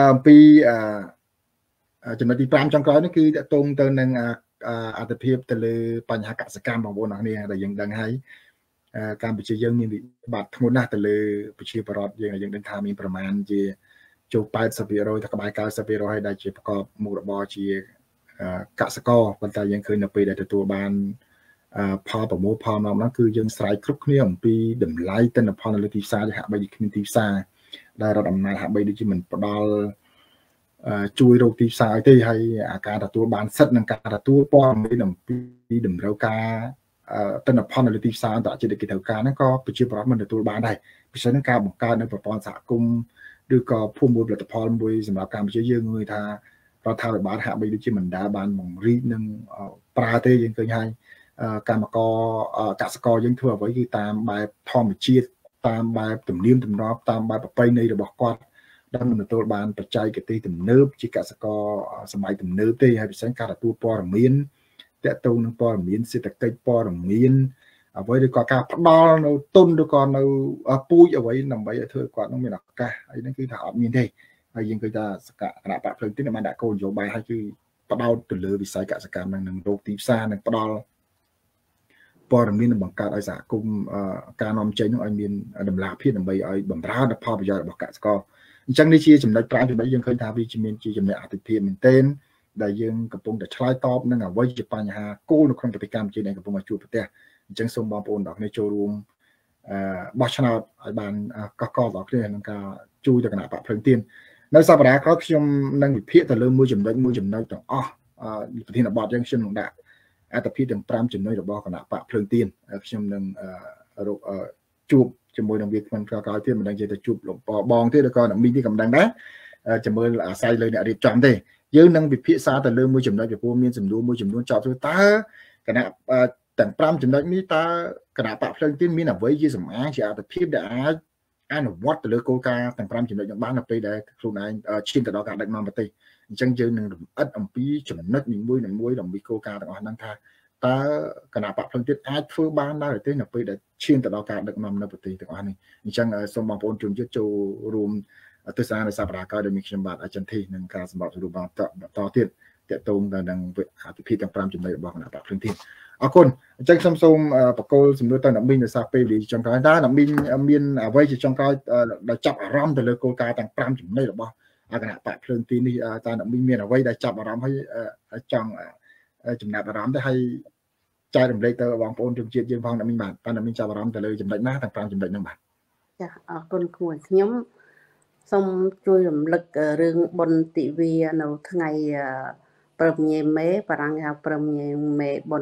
pi chừng bạch đi pram trong cái nó cứ đã tôn tên năng tập hiệp từ lưปัญหา กสิกรรม bằng bộ nào nè là dừng đằng hayการไปเชื่อยังมีบัตรทั้งหมดน่าแต่เลยไปเชื่อประหลอดยังยังเดินทางมีประมาณจีจูไปสเปียโรถ้ากบายการสเปียโรให้ได้จีประกอบมูลบอจีกสิกรบรรดายังเคยนับปีได้ตัวบานพอประมูลพอมานั่นคือยังสายครุกเนี่ยของปีดมไลท์เต้นพอในทีซ่าจะหาใบคอมมิวนิตี้ซ่าได้เราดำน้ำหาใบดิจิมันประดอลช่วยโรคทีซ่าที่ให้อาการตัวบานเซตนังการตัวป้อมไม่ดมปีดมเรากาต้นพอในทีซ่าต่อจะได้กิจการนั่นก็ไปเชื่อประมันตัวบานได้เพราะฉะนั้นการบอกการในประปอนสากุมดูก็พุ่มบุญผลิตภัณฑ์บุญสำหรับการไปเชื่อเยอะเงยท่าเราทำแบบบานหาใบดิจิมันได้บานมองรีนึงปลาเตยยังเคยให้การมากกสกยังทั่วไว้คือตามใบทอมชีดตามใบตุ่มเลี้ยมตุ่มรอบตามใบปะไปในระบบกอดดังนั้นตัวบานปัจจัยกิติตุ่มเนิบจีกสกสมัยตุ่มเนิบที่ให้เป็นสังกัดตัวปอร์มีนแต่ตัวนึงปอร์มีนสิตะเกยปอร์มีนเอาไว้ด้วยการพดอลเราต้นด้วยการเราปุ้ยเอาไว้นำไว้เธอกว่าต้องมีหลักการไอ้นั่นคือถามมีนที่ไอ้ยังก็จะสกัดขณะปะเพลิงที่มันได้โกนโยบายให้คือพดอลตุ่มเลือวิสัยกสกรรมหนึ่งโรคตีซ่าหนึ่งพดอลปอร์มีนบังการไอ้สากุมการนำใจน้องไอ้มีนดำลาพี่ดำใบไอ้บังราดพอไปยอดบักกสกจังได้ชี้จำได้ปลายจำได้ยังเคยทำวิจิมินจีจำได้อาติเพียมันเต้นได้ยังกระปุกแต่ชลายตอบนั่งเอาไว้จะปัญหากู้ในครั้งปฏิกรรมจีในกระปุกมาจูบแต่จังสมบัติปนดอกในโจรูมบอชนาไอ้บานก็ดอกเนี่ยนั่งการจูจากขณะปะเพลิงเตียนในสัปดาห์ครับชมนั่งเพียแต่เริ่มมือจำได้ต่อประเทศบอดยังเช่นหลงด่าอาติเพียดังปรามจำได้ดอกบอขณะปะเพลิงเตียนชมนั่งจูบจมูกดังเบียดมันก็กลายเป็นมันดังจะจูบหลงบองที่แล้วก็มีที่กำดังนะจมูกใส่เลยเนี่ยเรียบจำได้ยืนนั่งบิดพิษซาแต่เริ่มมือจำได้จะพูดมีจำนวนมือจำนวนจอบตัวตาขณะแต่งปรามจำได้นี้ตาขณะปะเพลิงที่มีหนับไว้ยี่สมัยจะแต่พิษได้อันวัดแต่เลือกโกกาแต่งปรามจำได้อย่างบ้านเราไปได้ครูนายชินแต่ดอกการดักนอนมาตีจังยืนหนึ่งอัดอัมพีจำนัดหนึ่งมวยดำบิโกกาแต่อ่อนนั่งท่าตาขณะปะเพลิงที่อาจฟื้นบ้านได้แต่หนับไปได้ชินแต่ดอกการดักนอนในปฏิแต่อ่อนนี่จังสมบัติปนจุนจะโจรวมตัวสารในสัปดาห์ก็ได้มีขบัตรอาจารย์ที่หนึ่งการสมบัติรูปแบบต่อเทียนแต่ตรงดังอาติพิจารณาปรามจำได้บอกขณะปะเพลิงที่คนจังซัมซุงปะโกลสมมติตอนนักบินจะทราบไปหรือจังการได้นักบินมีนเอาไว้จะจังการได้จับอารมณ์แต่เลยโกกาต่างปรามจำได้หรือเปล่าขณะปะเพลิงที่นี่ตอนนักบินมีนเอาไว้ได้จับอารมณ์ให้จังจำแนกอารมณ์ได้ให้ใจดำเลยแต่วางปนจมเจียดยืนฟังนักบินบาทตอนนักบินจับอารมณ์แต่เลยจำได้หน้าต่างปรามจำได้นั่งบาทจ้ะคนขวยย้อมส่งช่วยรำลึกเรื่องบนติวีในทั้งไงประเมียเมย์ปรังยาประเมียเมย์บน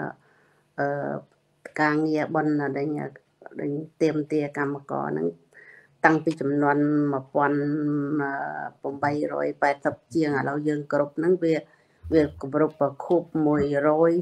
กลางเงียบนอะไรเงี้ยเตรียมเตียกรรมกรนั้นตั้งปีจำนวนมาปอนผมไป180เจียงเรายังกรบนั้นเวียกรบคุบมวย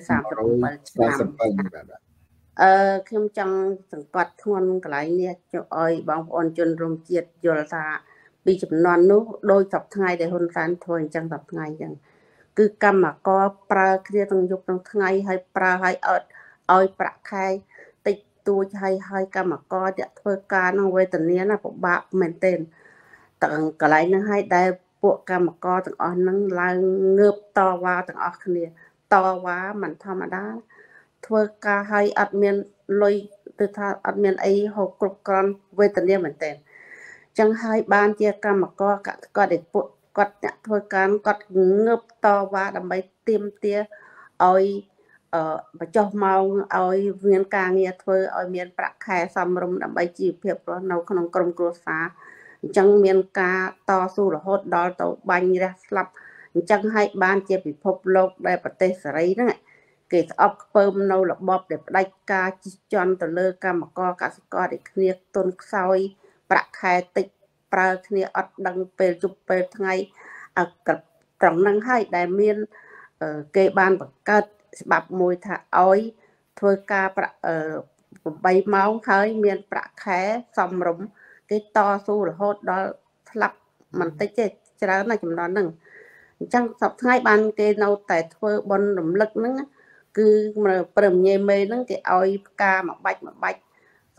เข้มจังสังกัดทวนกลายเนี่ยจะอ้อยบางอ่อนจนรวมเจียดโยลตาปีจำนวนนู้โดยสับไงแต่คนการทวนจังสับไงยังคือกรรมก็ปลาเคลียต้องยุบต้องไงให้ปลาให้อ้อยประคายติดตัวให้กรรมก็เดี๋ยวเพื่อการเอาไว้ตอนนี้นะผมบะเหมือนเต้นต่างกลายนั่งให้ได้พวกกรรมก็ต่างอ่อนนั่งลายเงือบต่อว่าต่างอ่อนเคลียต่อว่ามันธรรมดาเพื่อการให้อัดเมียนลอยตัวท่าอัดเมียนไอหกกรุบกรอนเวทเนียเหมือนเต้นจังให้บ้านเจียกรรมก็เด็กปุ๊กดเนี่ยเพื่อการกดเงือบต่อว่าดำไปเตรียมเตี้ยอ้อยประจบเมาอ้อยเมียนกลางเนี่ยเพื่ออ้อยเมียนประแคสมรมดำไปจีบเพียบร้อนเอาขนมกลมกลัวสาจังเมียนกาต่อสู้หรือโหดดอลตัวบังเนี่ยสลับจังให้บ้านเจียพิภพโลกได้ประเทศสไรนั่นแหละเกิดออกเปิมเราหลับบอบเด็กได้กาจิจอนตัวเลิกกรรมกสกเด็กเนียต้นซอยประแคติดปลาเนียอัดดังเปลจุบเปลทั้งไงกับตรงนั้นให้ได้เมียนเกบานประกาศบับมวยถ่าอ้อยทัวกาประใบเมาให้เมียนประแคสมรมต่อสู้หรือโหดดอลสลับมันติดจะแล้วในจำนวนหนึ่งจังสับให้บ้านเกนเอาแต่ทัวบนหลุมลึกนั้นคือมาเปิ่มเยเมนั้นเกอ้อยกามาใบส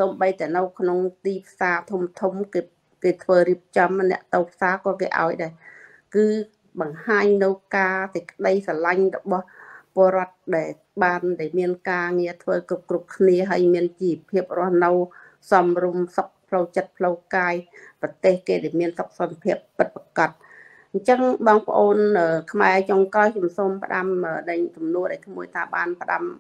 xong bay tại nâu không đi xa thông cái thơ riêng chấm nè tàu xa có cái áo đây cứ bằng hai nâu ca thì đây là lanh đọc bó bó rạch để bàn để miền ca nghe thơ cực cực khnia hay miền chỉ hiệp rõ nâu xóm rung sọc phâu chất phâu cai và tê kê để miền sọc xóm hiệp bật bật cật chẳng bang ôn khai trong coi chùm xôm đam đánh chùm nua để môi ta ban đam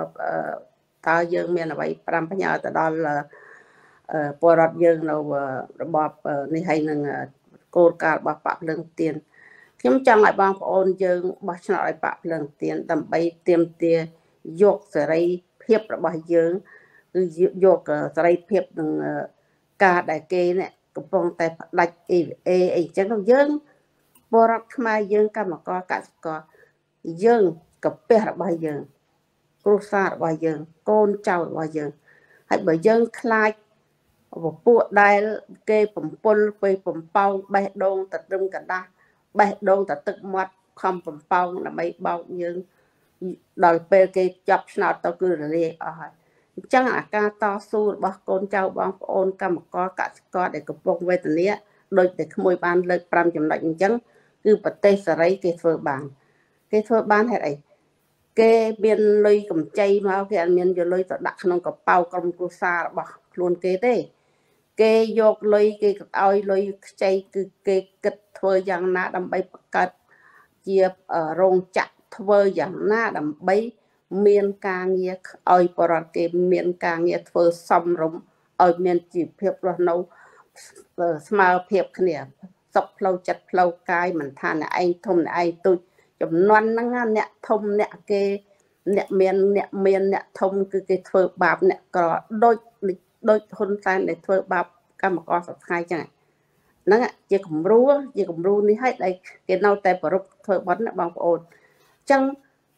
ta dương miền là vậy đam phải nhờ từ đó là bò rọt dương đâu bọp này hay nâng cô cả bọp bạc lương tiền kiếm chẳng lại bang ôn dương bọp lại bạc lương tiền tầm bay tiêm tia dọc sợi phép là bao dương dọc sợi phép đừng cả đại kê nè cũng phong tay đạch chẳng đâu dương bò rọt khai dương cả mà có dương cặp bè là bao dương cô sa là bao dương con cháu là bao dương hãy bởi dương khai một bộ đai kê phẩm pol về phẩm bao bay đông tật đông cả đa bay đông tật tức mặt không phẩm bao là mấy bao nhưng đòi pe kê chọc nào tao cứ là chẳng là ca to su bao con cháu bao ôn cầm có để cặp bông về tậnนี้đôi để môi ban lợi pram chấm lạnh chẳng cứ bật tê sấy cái phơi ban hay này cái biên lôi cầm chay mà cái anh miền giờ lôi tao đặt không có bao cầm cô sa bỏ luôn cái đấy cái dọc lôi cái ao lôi chay cái phơi giang na đầm bay cắt chia ở rong chặt phơi giang na đầm bay miền ca nghe ao bờ cái miền ca nghe phơi xăm rồng ao miền chỉ phep rồi nấu smile phep kia sọc lâu chặt lâu cay mình than là anh thông là anh tôi chấm non năng nè thông nè cái nè miền nè thông cái phơi bạp nè có đôi hôn tan để phơi bạp cả một con sọc hai chẳng nó chỉ cũng rú đi hết đây cái nâu tay bờ rục phơi bắn bằng ồn chẳng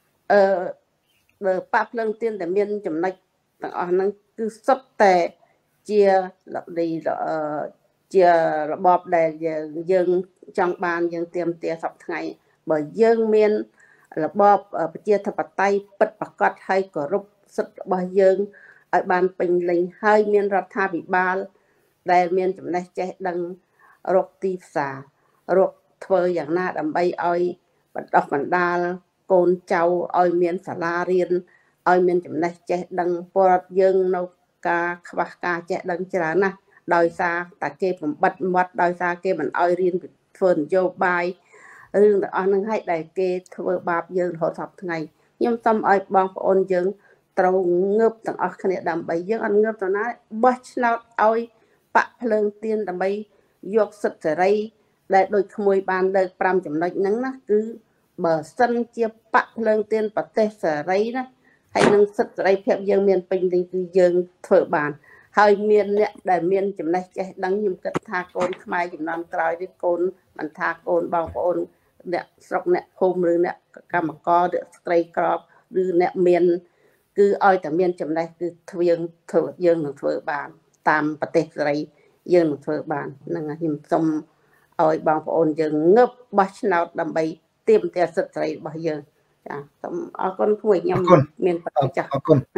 bạp lần tiên để miền chấm này năng cứ sắp tè chia đi chia bọp để dương trong bàn dương tiêm tia sọc ngày bởi dương miền là bọp chia thập tay bật bạc cắt hay có rục sứt bao dương ở bàn bình linh hai miền rát tha bị ba để miền chấm này che đằng rục tì xả rục phơi dạng na đầm bay oi bật đọc bản đa côn châu oi miền xả la riên oi miền chấm này che đằng bọt dương nâu ca ca che đằng chả na đòi xa ta kêผมbật mất đòi xa kê mình oi riêng phần vô bài riêng là anh hay đại kê thưa bạp dương hộ thập ngày nhưng tâm oi bong ôn dương trâu ngớp tầng ở khné đầm bay dương anh ngớp tao nói bắt nào oi bạc lương tiên đầm bay dọc sực sợi để đôi môi bàn đời pram chấm nói nắng nó cứ bờ sân chia bạc lương tiên bạc tê sợi đó hay nâng sực sợi phép dương miền bình định cứ dương thợ bàn hơi miền nè để miền chấm này che đắng nhung cất tha côn mai chấm non còi đi côn mình tha côn bao côn nè sọc nè hôm rồi nè cam co được tây crop rồi nè miền cứ oi tại miền chấm này cứ thợ dương thợ bàn tam bát tê sợi dương thợ bàn năng nhung xong oi bao côn dương ngấp bắt nào đầm bay tiêm tia sợi sợi bao giờ con khui nhầm miền bắc chả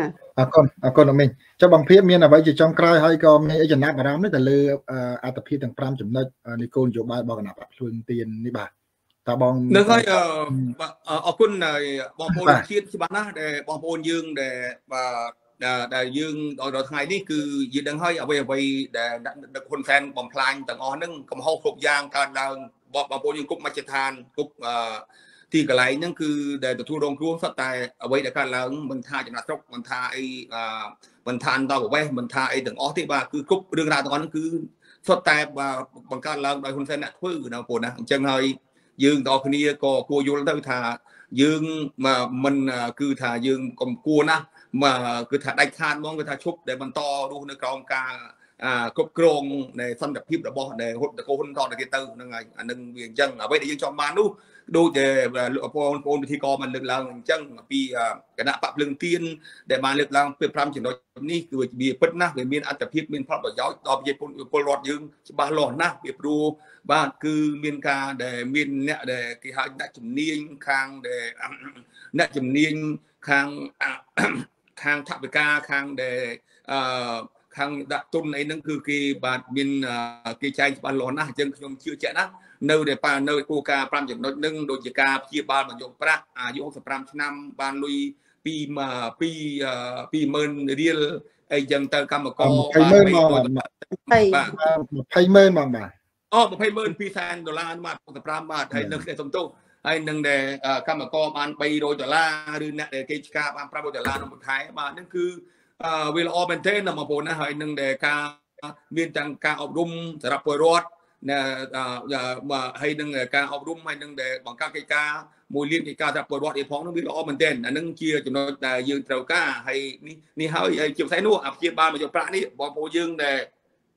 con mình cho bằng phía miền là vậy chỉ trong cày hay có mấy cái nạp vào đấy là lừa à tập phía thằng pram chấm nơi đi côn chỗ bài bao nạp luôn tiền đi bà ta bong được thôi con này bong bồn chiên chứ bạn á để bong bồn dương để và để dương rồi ngày đi cứ dương đang hơi ở về để đượcคนแฟน bong plan ต่างอ๋อนึงก็หกครบยางการดังบองบนยังกุ๊กมาเจตานกุ๊กที่กระไรนั่นคือแต่ตัวรองครัวสัตย์แต่เอาไว้ในการล้างมันทาจะนัดจบมันทาไอ้มันทานต่อไปมันทาไอ้ถึงอ๋อที่ว่าคือกรุ๊ปเรื่องราวตรงนั้นคือสัตย์แต่ว่าบางการล้างโดยคนเส้นน่ะพื้นนะปนนะจังเลยยืนต่อคนนี้ก็กลัวอยู่แล้วทายืนมามันคือทายืนก็กลัวนะมาคือทาได้ทานมองคือทาชุบđểมันต่อดูในกรองการกบกรงในสันดับพิบระบอบในหุ่นตะโกนต่อในเกตือนั่งไงอันนึงเวียงจังเอาไว้ในยังจอมมาดูดูแต่พอพิธีกรมันเลือกเราจังปีคณะปรับเรื่องเตียนแต่มาเลือกเราเพื่อพรำถึงโดยนี่คือมีพัฒนาหรือมีอัตพิษมีพระประโยชน์ต่อไปพลรอดยืงบาหลอนนะเบียบดูบ้านคือมีการแต่มีเนี่ยแต่กี่หาหน้าจุ่มเนียงคางแต่หน้าจุ่มเนียงคางทับกาคางแต่ค khang đã tuân ấy nâng cứ cái bạn bên cái chai bạn lón á chân không chưa chạy á nơi để pa nơi cô ca pram chẳng nói nâng đôi chỉ ca chia ban mà dùng pra dùng sập pram năm ban lui pi mà pi mơn real ấy dân tơ cam mà co ba mấy đôi thầy hay mơn mà bà một hay mơn pi $1,000 mà sập pram mà hay nâng để tông tu hay nâng để cam mà co ban bay đôi $1 đưa nè để cái ca ban pram $1 nó một thái mà nâng cứเวลาออกเป็นเทนนะมาพูดนะให้หนึ่งเด็กการมีการอบรมสำหรับปรอดนะมาให้หนึ่งการอบรมให้หนึ่งเด็กบางการกิจการมวยเลี้ยงกิจการสำหรับปรอดอีกพ้องนึงเวลาออกเป็นเทนอันนึงเชียร์จำนวนแต่ยืนเท่าก้าให้นี่ให้เกี่ยวใส่นู่นเชียร์บ้านมาจากพระนี่บอกโปยืนเด็ก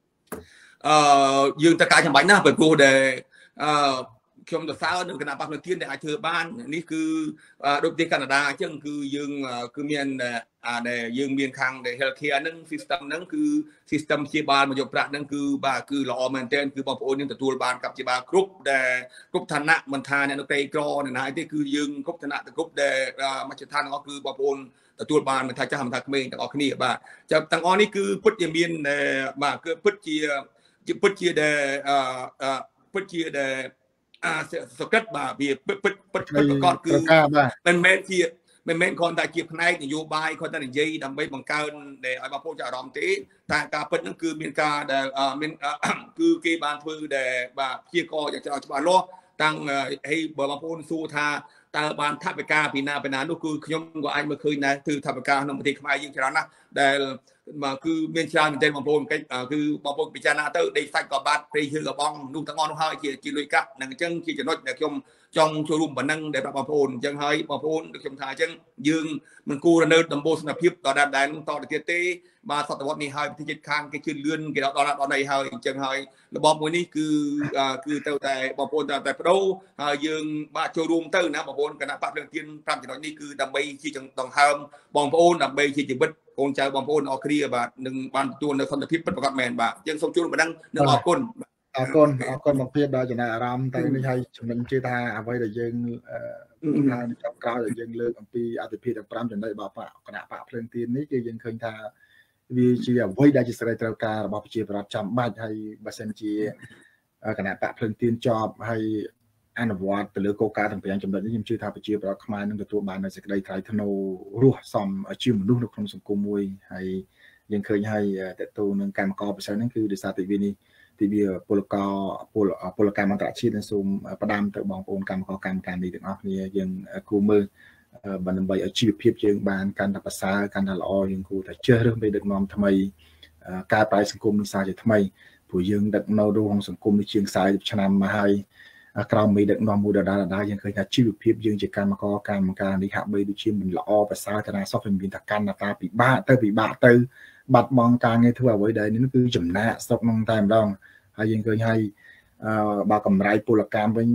ยืนตะการจำเป็นนะเป็นกูเด็กชมตัวสาวหนึ่งขณะปักหนึ่งเทียนในอาเชอบ้านนี่คือโดยที่แคนาดาเช่นคือยืนคือเมียนđể dương miền khang để healthcare nâng system nâng cứ system chia ban mà dùng prak nâng cứ bà cứ lo maintain cứ bảo ôn nhưngตัวbanกับchia ban group để groupฐานะมันทานเนี่ยnó cây cro này này thì cứ dương groupฐานะแต่ group để màจะทานก็คือbảo ônตัวbanมันทานจะทำทางเมงต่างออกนี่บ่าจะต่างออกนี่คือพุทธเมียนบ่าคือพุทธเชียđểพุทธเชียđểสกัดบ่าvìพุทธก่อนคือเป็นเมนที่มันเมนคนแต่เกี่ยวในนโยบายคนแต่ในยีดำไปบังการในไอ้บางพวกจะรอมตีแต่การเป็นนั่นคือมีการแต่มันคือกีบานฟือแต่แบบเกี่ยวกับอยากจะเอาฉบับล้อตั้งให้บางพวกสู้ท่าแต่บานทัพไปกาปีนาไปนานนู่นคือขยมกว่าไอ้เมื่อคืนนะคือทัพไปกาหนุ่มที่ขมายยิ่งชนะนะแต่มาคือเมียนชาเป็นบางพวกคือบางพวกพิจารณาเตอร์ได้ใส่กับบาดไปยื้อกับบองนุ่งทั้งงอนทั้งห้าจีลุยกันั่งจังจีจะน้อยแต่ขยมtrong showroom bản năng để bảo phồn chẳng hay bảo phồn được trong thái chẳng dương mình cua là nơi đầm bô sinh hiệp tỏ đàn đàn tỏ để tê mà sau đó này hai thì chết khang cái chân lươn cái đó này hơi chẳng hay là bom mới ní cứ tàu tại bảo phồn tại đâu dương ba showroom tới nè bảo phồn cái nào bắt được tiên làm cho nó ní cứ đầm bay chỉ chẳng tòng ham bom phồn đầm bay chỉ bứt con trai bom phồn ở kia và đừng ban tuôn nơi phân hiệp bất bạc mền bà chẳng xong showroom bản năng đừng ở côn អរគុណមកភាពដល់ចំណាយអារម្មណ៍តែនេះឲ្យចំណេញជឿថាអ្វីដែលយើងថាចាប់ក្រោយដែលយើងលើកអំពីអតិភិប15ចំណុចរបស់គណៈបកភ្លើងទៀននេះគឺយើងឃើញថាវាជាអ្វីដែលជាសេរីត្រូវការរបស់ប្រជាពលរដ្ឋចាំបាច់ហើយបើសិនជាគណៈបកភ្លើងទៀនជាប់ហើយអនុវត្តទៅលើគោលការណ៍ទាំង5ចំណុចនេះខ្ញុំជឿថាប្រជាពលរដ្ឋខ្មែរនឹងទទួលបាននូវសេចក្តីថ្លៃថ្នូររស់សមជាមនុស្សនៅក្នុងសង្គមមួយហើយយើងឃើញហើយតើតើនឹងកម្មករប្រសិនហ្នឹងគឺដោយសារតែវានេះទីវាពលកម្មអន្តរជាតិនឹងសូមផ្ដាំទៅបងប្អូនកម្មករកម្មការនេះទាំងអស់គ្នាយើងគូមើលបានដើម្បីឲ្យជីវភាពយើងបានកាន់តែប្រសើរកាន់តែល្អយើងគូតែចេះរើសមេដឹកនាំថ្មីការប្រែសង្គមនឹងសារជាថ្មីព្រោះយើងដឹកនៅក្នុងសង្គមនេះជាង40ឆ្នាំមកហើយក្រោមមេដឹកនាំមួយដដែលយើងឃើញថាជីវភាពយើងជាកម្មករកម្មការនេះហាក់បីដូចជាមិនល្អប្រសើរទៅណាសោះមានតែកាន់តែពិបាកទៅបាត់បង់ការងារធ្វើអ្វីដែលនេះគឺចំណាក់ស្រុកនឹងតែម្ដងហើយយើងឃើញហើយបើកម្រៃពលកម្មវិញ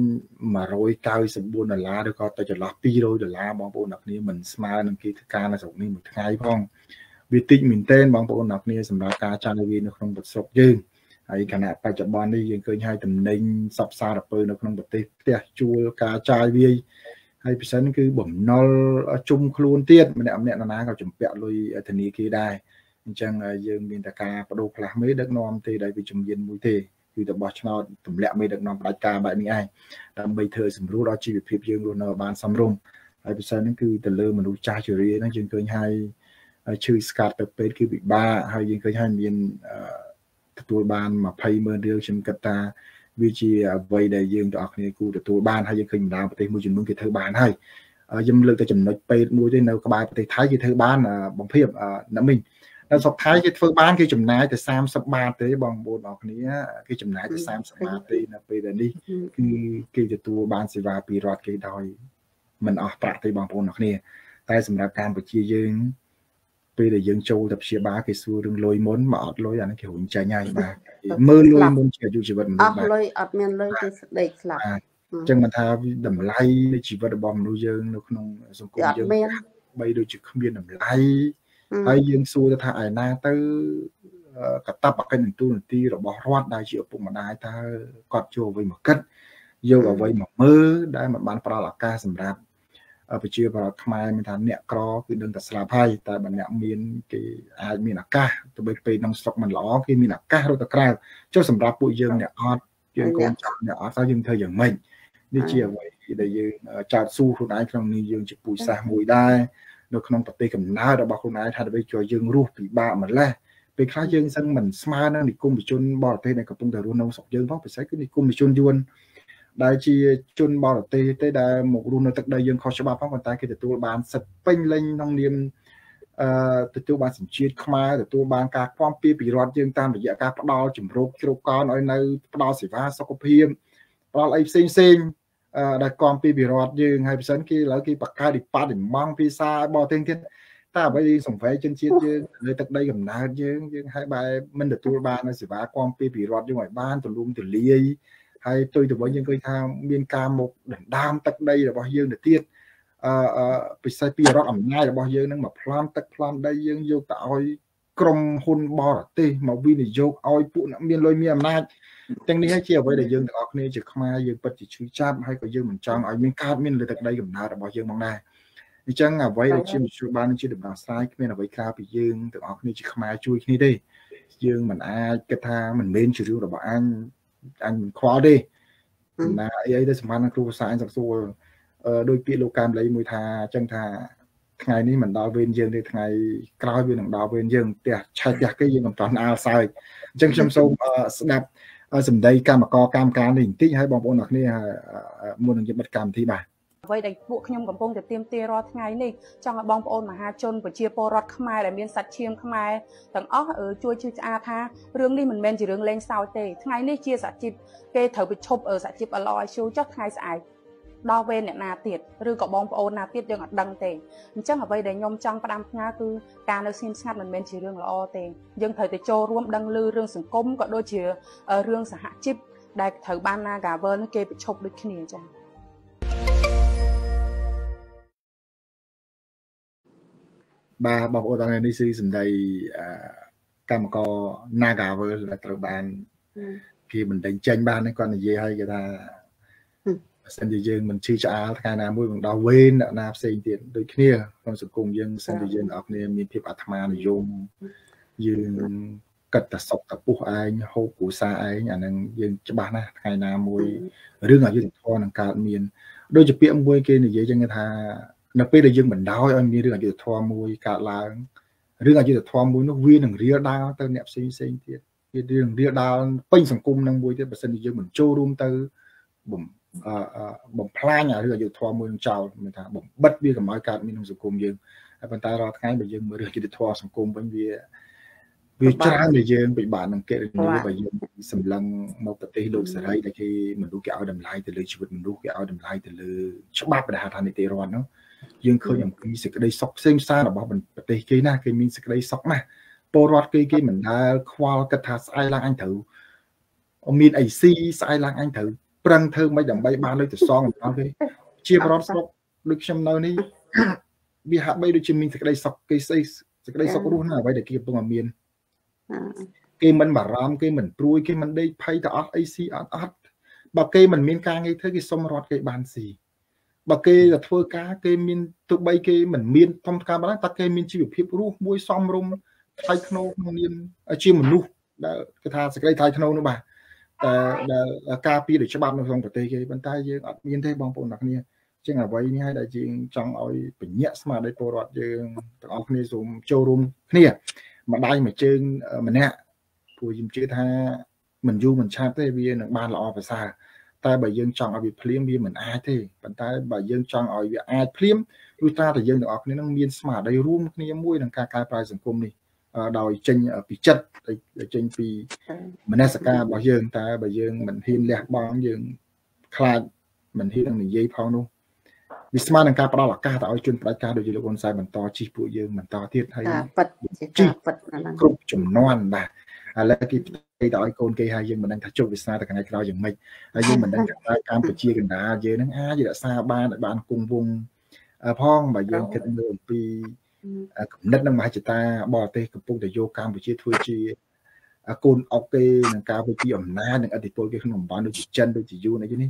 $194ឬក៏ទៅចន្លោះ$200បងប្អូនអ្នកគ្នាមិនស្មើនឹងគេធ្វើការនៅស្រុកនេះមួយថ្ងៃផងវាតិចមែនទែនបងប្អូនអ្នកគ្នាសម្រាប់ការចាយវានៅក្នុងប្រទេសស្រុកយើងហើយគណៈបច្ចុប្បន្ននេះយើងឃើញហើយតំណែងសពសារពើនៅក្នុងប្រទេសផ្ទះជួលការចាយវាយហើយពិសេសគឺបំណុលជុំខ្លួនទៀតម្នាក់ណាក៏ជំពាក់លុយធនាគារដែរអញ្ចឹងយើងមានតែការបដូរផ្លាស់មេដឹកនាំទេដែលវាជំនាញមួយទេគឺតែបោះឆ្នោតទម្លាក់មេដឹកនាំផ្ដាច់ការបែបនេះឯងដើម្បីធ្វើសម្រួលដល់ជីវភាពយើងរស់នៅបានសមរម្យហើយពិសេសហ្នឹងគឺទៅលើមនុស្សចាស់ជរាហ្នឹងយើងឃើញហើយឈឺស្កាត់ទៅពេទ្យគឺពិបាកហើយយើងឃើញហើយមានទទួលបាន$20,000ខ្ញុំគិតថាវាជាអ្វីដែលយើងទាំងអស់គ្នាគួរទទួលបានហើយយើងឃើញបណ្ដាប្រទេសមួយចំនួនគេធ្វើបានហើយខ្ញុំលើកតែចំណុចពេទ្យមួយទេនៅក្បែរប្រទេសថៃគេធ្វើបានបំភិបណាមិញនៅស្រុកថៃគេធ្វើបានគេចំណាយតែ$30ទេបងប្អូនអរគ្នាគេចំណាយតែ$30ទេនៅពេលនេះគឺគេទទួលបានសេវាពីរដ្ឋគេដោយមិនអស់ប្រាក់ទេបងប្អូនអរគ្នាតែសម្រាប់កម្ពុជាយើងពេលដែលយើងចូលទៅព្យាបាលគេសួររឿងលុយមុនមកអត់លុយអានេះគេរុញចាញ់ហើយបាទមើលលុយមុនជាអាយុជីវិតមនុស្សបាទអត់លុយអត់មានលុយគេស្ដីស្លាប់អញ្ចឹងមិនថាតម្លៃនៃជីវិតរបស់មនុស្សយើងនៅក្នុងសង្គមយើងបីដូចជាគ្មានតម្លៃហើយយើងសួរទៅថាឯណាទៅកតាបកិច្ចទូនាទីរបស់រដ្ឋដែលជាឪពុកម្ដាយតើគាត់យកអ្វីមកគិតយកអ្វីមកមើលដែលមិនបានផ្ដល់ឱកាសសម្រាប់ប្រជាប្រដ្ឋខ្មែរមានថាអ្នកក្រគឺដឹងតែស្លាប់ហើយតែបើអ្នកមានគេអាចមានឱកាសទៅបីពេលក្នុងស្រុកមិនល្អគេមានឱកាសរត់ទៅក្រៅចុះសម្រាប់ពួកយើងអ្នកអត់យើងកូនចៅអ្នកអត់ហើយយើងធ្វើយ៉ាងម៉េចនេះជាអ្វីដែលយើងចោទសួរខ្លួនឯងក្នុងនេះយើងជាពូជសាសន៍មួយដែរនៅក្នុងប្រទេសកំណើតរបស់ខ្លួនឯងថាដើម្បីជួយយើងរស់ពិបាកម្លេះពេលខ្លះយើងសឹងមិនស្មើនឹងនិគមជនបរទេសដែលកំពុងតែរស់នៅស្រុកយើងផងពិសេសគឺនិគមជនយួនដែលជាជនបរទេសទេដែលមករស់នៅទឹកដីយើងខុសច្បាប់ផងប៉ុន្តែគេទទួលបានសិទ្ធិពេញលេញក្នុងនាមទទួលបានសញ្ជាតិខ្មែរទទួលបានការគាំពៀពីរដ្ឋយើងតាមរយៈការផ្ដល់ជំរកជ្រកកោនឲ្យនៅផ្ដល់សេវាសុខភាពផ្ដល់អីផ្សេងដែលគាំពៀពីរដ្ឋយើងហើយបើសិនគេឥឡូវគេបកកើតបដិមង់ភាសាបរទេសទៀតតែអ្វីសង្វេគជនជាតិយើងលើទឹកដីកំណើតយើងហើយបែបមិនទទួលបានសេវាគាំពៀពីរដ្ឋយើងឲ្យបានទូលំទូលាយហើយផ្ទុយទៅវិញយើងឃើញថាមានការមកដណ្ដើមទឹកដីរបស់យើងទៅទៀតពិសេសពីរដ្ឋអំណាចរបស់យើងនឹងមកប្លន់ទឹកប្លន់ដីយើងយកទៅឲ្យក្រុមហ៊ុនបរទេសមកវិនិយោគឲ្យពួកអ្នកមានលុយមានអំណាចទាំងនេះហើយជាអ្វីដែលយើងទាំងអស់គ្នាជាខ្មែរយើងពិតជាឈឺចាប់ហើយក៏យើងមិនចង់ឲ្យមានកើតមានលើទឹកដីកំណើតរបស់យើងផងដែរអញ្ចឹងអ្វីដែលជាមជ្ឈបានជាដំណោះស្រាយគ្មានអ្វីក្រៅពីយើងទាំងអស់គ្នាជាខ្មែរជួយគ្នាទេយើងមិនអាចគិតថាមិនមែនជារឿងរបស់អញមិនខ្វល់ទេណាអីទៅសម្រាប់នឹងគ្រូភាសាអញសំសួរដោយពាក្យលោកកាមលីមួយថាអញ្ចឹងថាថ្ងៃនេះមិនដល់វេនយើងទេថ្ងៃក្រោយវានឹងដល់វេនយើងផ្ទះឆែកផ្ទះគេយើងមិនតន់អាលសើចអញ្ចឹងខ្ញុំសូមស្ដាប់សម្ដីកម្មការនេះបន្តិចហើយបងប្អូនអ្នកគ្នាមុននឹងយើងបិទកម្មវិធីបាទអ្វីដែលពួកខ្ញុំកំពុងតែទាមទាររាល់ថ្ងៃនេះចង់ឲ្យបងប្អូនមហាជនប្រជាពលរដ្ឋខ្មែរដែលមានសាច់ឈាមខ្មែរទាំងអស់ជួយជឿឆ្អាថារឿងនេះមិនមែនជារឿងលេងសើចទេថ្ងៃនេះជាសហជីពគេត្រូវប្រឈប់សហជីពLISUចុះថ្ងៃស្អែកដល់វេនអ្នកណាទៀតឬក៏បងប្អូនណាទៀតយើងអត់ដឹងទេអញ្ចឹងអ្វីដែលខ្ញុំចង់ផ្ដាំផ្ញើគឺការនៅស្ងៀមស្ងាត់មិនមែនជារឿងល្អទេយើងត្រូវតែចូលរួមដឹងឮរឿងសង្គមក៏ដូចជារឿងសហជីពដែលត្រូវបាន Nagavel គេប្រឈប់ដូចគ្នាចា៎បាទបងប្អូនទាំងនេះគឺសម្ដីកម្មករ Nagavel ដែលត្រូវបានគេបណ្ដេញចេញបានគាត់និយាយឲ្យគេថាបើសិនជាយើងមិនឈឺឆ្អាលថ្ងៃណាមួយមិនដល់វេនអ្នកណាផ្សេងទៀតដូចគ្នាក្នុងសង្គមយើងសិនជាយើងអ្នកគ្នាមានភាពអាត្មានិយមយើងគិតតែសុខតែពោះឯងហូបគ្រួសារឯងអានឹងយើងច្បាស់ណាស់ថ្ងៃណាមួយរឿងអយុត្តិធម៌នឹងកើតមានដូចជាពាក្យមួយគេនិយាយចឹងថានៅពេលដែលយើងបណ្ដោយឲ្យមានរឿងអយុត្តិធម៌មួយកើតឡើងរឿងអយុត្តិធម៌មួយនោះវានឹងរាលដាលទៅអ្នកផ្សេងទៀតវារឿងរាលដាលពេញសង្គមនឹងមួយទៀតបើសិនជាយើងមិនចូលរួមទៅបំផ្លាញរឿងអយុត្តិធម៌មួយនឹងចោលមានថាបំបិទវាកុំឲ្យកើតមានក្នុងសង្គមយើងហើយប៉ុន្តែរាល់ថ្ងៃបើយើងមើលរឿងអយុត្តិធម៌សង្គមវិញវាច្រើនដែលយើងពិបាកនឹងកិរិយាបើយើងសម្លឹងមកប្រទេសលោកសេរីដែលគេមនុស្សគេឲ្យតម្លៃទៅលើជីវិតមនុស្សគេឲ្យតម្លៃទៅលើច្បាប់ដែលហៅថានីតិរដ្ឋនោះយើងឃើញអំពីសេចក្តីសុខផ្សេងផ្សារបស់ប្រទេសគេណាគេមានសេចក្តីសុខណាស់ពលរដ្ឋគេមិនដែលខ្វល់គិតថាស្អែកឡើងអញត្រូវមានអីស៊ីស្អែកឡើងអញត្រូវប្រឹងធ្វើមិនដើម្បីបានលុយទៅសងដល់គេជាបរិបទស្រុកដូចខ្ញុំនៅនេះវាហាក់បីដូចជាមានសេចក្តីសុខគេស្អីសេចក្តីសុខរស់ណាអ្វីដែលគេកំពុងមានគេមិនបារម្ភគេមិនព្រួយគេមិនដេកភ័យទៅអត់អីស៊ីអត់បើគេមិនមានការងារធ្វើគេសុំរត់គេបានស៊ីបើគេទៅធ្វើការគេមានទោះបីគេមិនមានធម្មការបានតែគេមានជីវភាពរស់មួយសមរម្យថ្លៃថ្នូរក្នុងនាមជាមនុស្សដែលគេថាសេចក្តីថ្លៃថ្នូរនោះបាទតែដែលការពារដោយច្បាប់នៅក្នុងប្រទេសគេប៉ុន្តែយើងអត់មានទេបងប្អូនអ្នកគ្នាចឹងអ្វីនេះហើយដែលយើងចង់ឲ្យបញ្ញាក់ស្មារតីពលរដ្ឋយើងទាំងអស់គ្នាសូមចូលរួមគ្នាម្ដាយមួយជើងម្នាក់ព្រោះខ្ញុំជឿថាមិនយូរមិនឆាប់ទេវានឹងបានល្អប្រសើរតែបើយើងចង់ឲ្យវាភ្លាមវាមិនអាចទេប៉ុន្តែបើយើងចង់ឲ្យវាអាចភ្លាមគឺថាតែយើងទាំងអស់គ្នានឹងមានស្មារតីរួមគ្នាមួយក្នុងការកែប្រែសង្គមនេះដោយចេញពីចិត្តចេញពីមនសិការរបស់យើងតែបើយើងមិនហ៊ានលះបង់យើងខ្លាចមិនហ៊ាននឹងនិយាយផងនោះវាស្មើនឹងការផ្ដល់ឱកាសទៅឲ្យជនផ្ដាច់ការដូចជាលោកហ៊ុនសែនបន្តជិះពួកយើងបន្តទៀតហើយជិះគ្រប់ចំនួនបាទឥឡូវគេផ្ទេរទៅឲ្យកូនគេហើយយើងមិនដឹងថាជោគវាសនាទៅថ្ងៃក្រោយយ៉ាងម៉េចហើយយើងមិនដឹងថាកម្ពុជាកណ្ដាលយើងនឹងអាចរក្សាបានគង់វង្សផងបើយើងគិតមើលអំពីគំនិតនិងមហិច្ឆតាបរទេសកំពុងតែយកកម្ពុជាធ្វើជាកូនអុកគេនឹងការវិជាអំណាចនិងឥទ្ធិពលគេក្នុងតំបន់ដូចជាចិនដូចជាយួនអីនេះ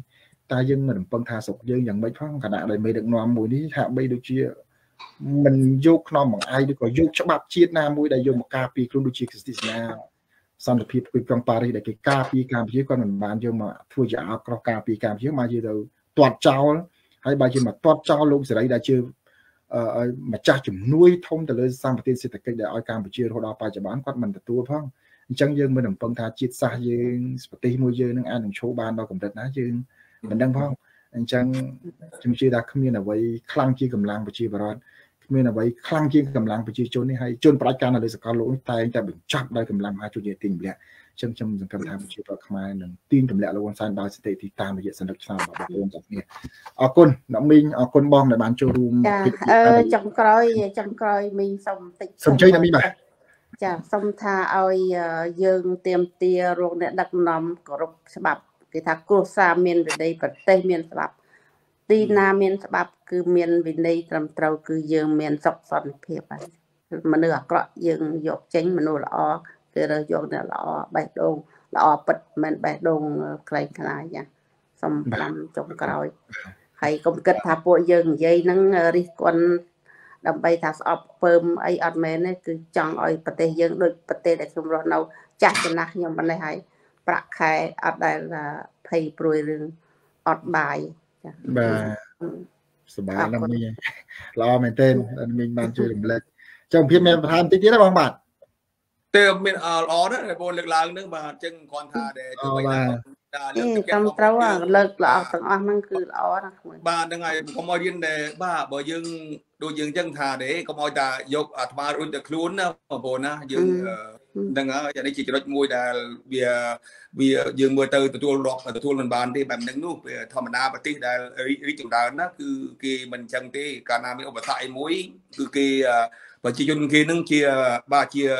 ta dân mình phân tha sụp dân nhận mấy phong khả năng đây mấy được nòm mùi đi hạ bây đôi chia mình vô nòm bằng ai được có vô cho bạp chiết nam mùi đây vô một cà phê luôn đôi chia nào xong rồi phía trong Paris để cái cà phê con mình bán vô mà thua giả có cà phê mà chưa đâu toát trao hay bài chưa mà toát trao luôn sẽ đấy đã chưa mà cha chủng nuôi thông từ lời sang tiên sẽ cái để ai Campuchia hồi đó phảiจะbán quát mình từ tua phong chẳng dương mình làm phân tha chiết xa dương tí môi dương năng ăn đừng show ban đâu cũng được ná dương mình đang phong chẳng chưa đã không như là vậy khăng chi cầm lang Campuchia và rồi không như là vậy khăng chi cầm lang Campuchia trốn đi hay trốn phải can là để sẽ có lỗi tay ta bị chặt đây cầm lang hai chỗ gì tình lẽ trong cầm tham Campuchia và không ai đừng tin cầm lẽ là quan san đào sẽ thì tam bây giờ sản xuất sao bảo ôn tập nghe con nó mình con bom để bán cho room trong coi mình xong tịch xong chơi là mình bài chà xong tha ơi dương tiêm tia ruộng để đặt nằm có rục sập cái thằng cô sa miền về đây bật tây miền sập tì na miền sập cứ miền về đây trầm trâu cứ dương miền sọc sòn phiệp mà nửa cọ dương dọc tránh mà nửa lọ cái rồi dọc nửa lọ bài đông lọ bật mình bài đông cây này nha xong làm trong còi hay công kết tháp bộ dương dây nâng đi con đầm bay tháp ọp phơm ấy ọt mền ấy cứ chọn ơi bát tê dương đôi bát tê để không rồi đâu chặt cho nát nhưng bên này hay bạc khai ọt đây là thầy bồi rừng ọt bài bàสบายน้ำนี่รอเหมือนเต้นmình bàn chơi đừng lên trong phim em tham tí đó bằng bạn từ mình đó là bộ lực lượng nước mà chân còn thà để cho mình trong trâu lực lọ từng ăn năng cứ lọ ba đang ngày có mọi điên để ba bởi dương đôi dương chân thà để có mọi ta dục mà rồi được luôn á bộ na dương đang ở đây chỉ cho môi là vì dương mưa từ tua lọt từ tua lần bàn thì bạn đứng núp thầm na và tí là ý chủ đạo nó cứ khi mình chân tí cả nam mình ông bà thải muối cứ khi và chỉ dùng khi nâng chia ba chia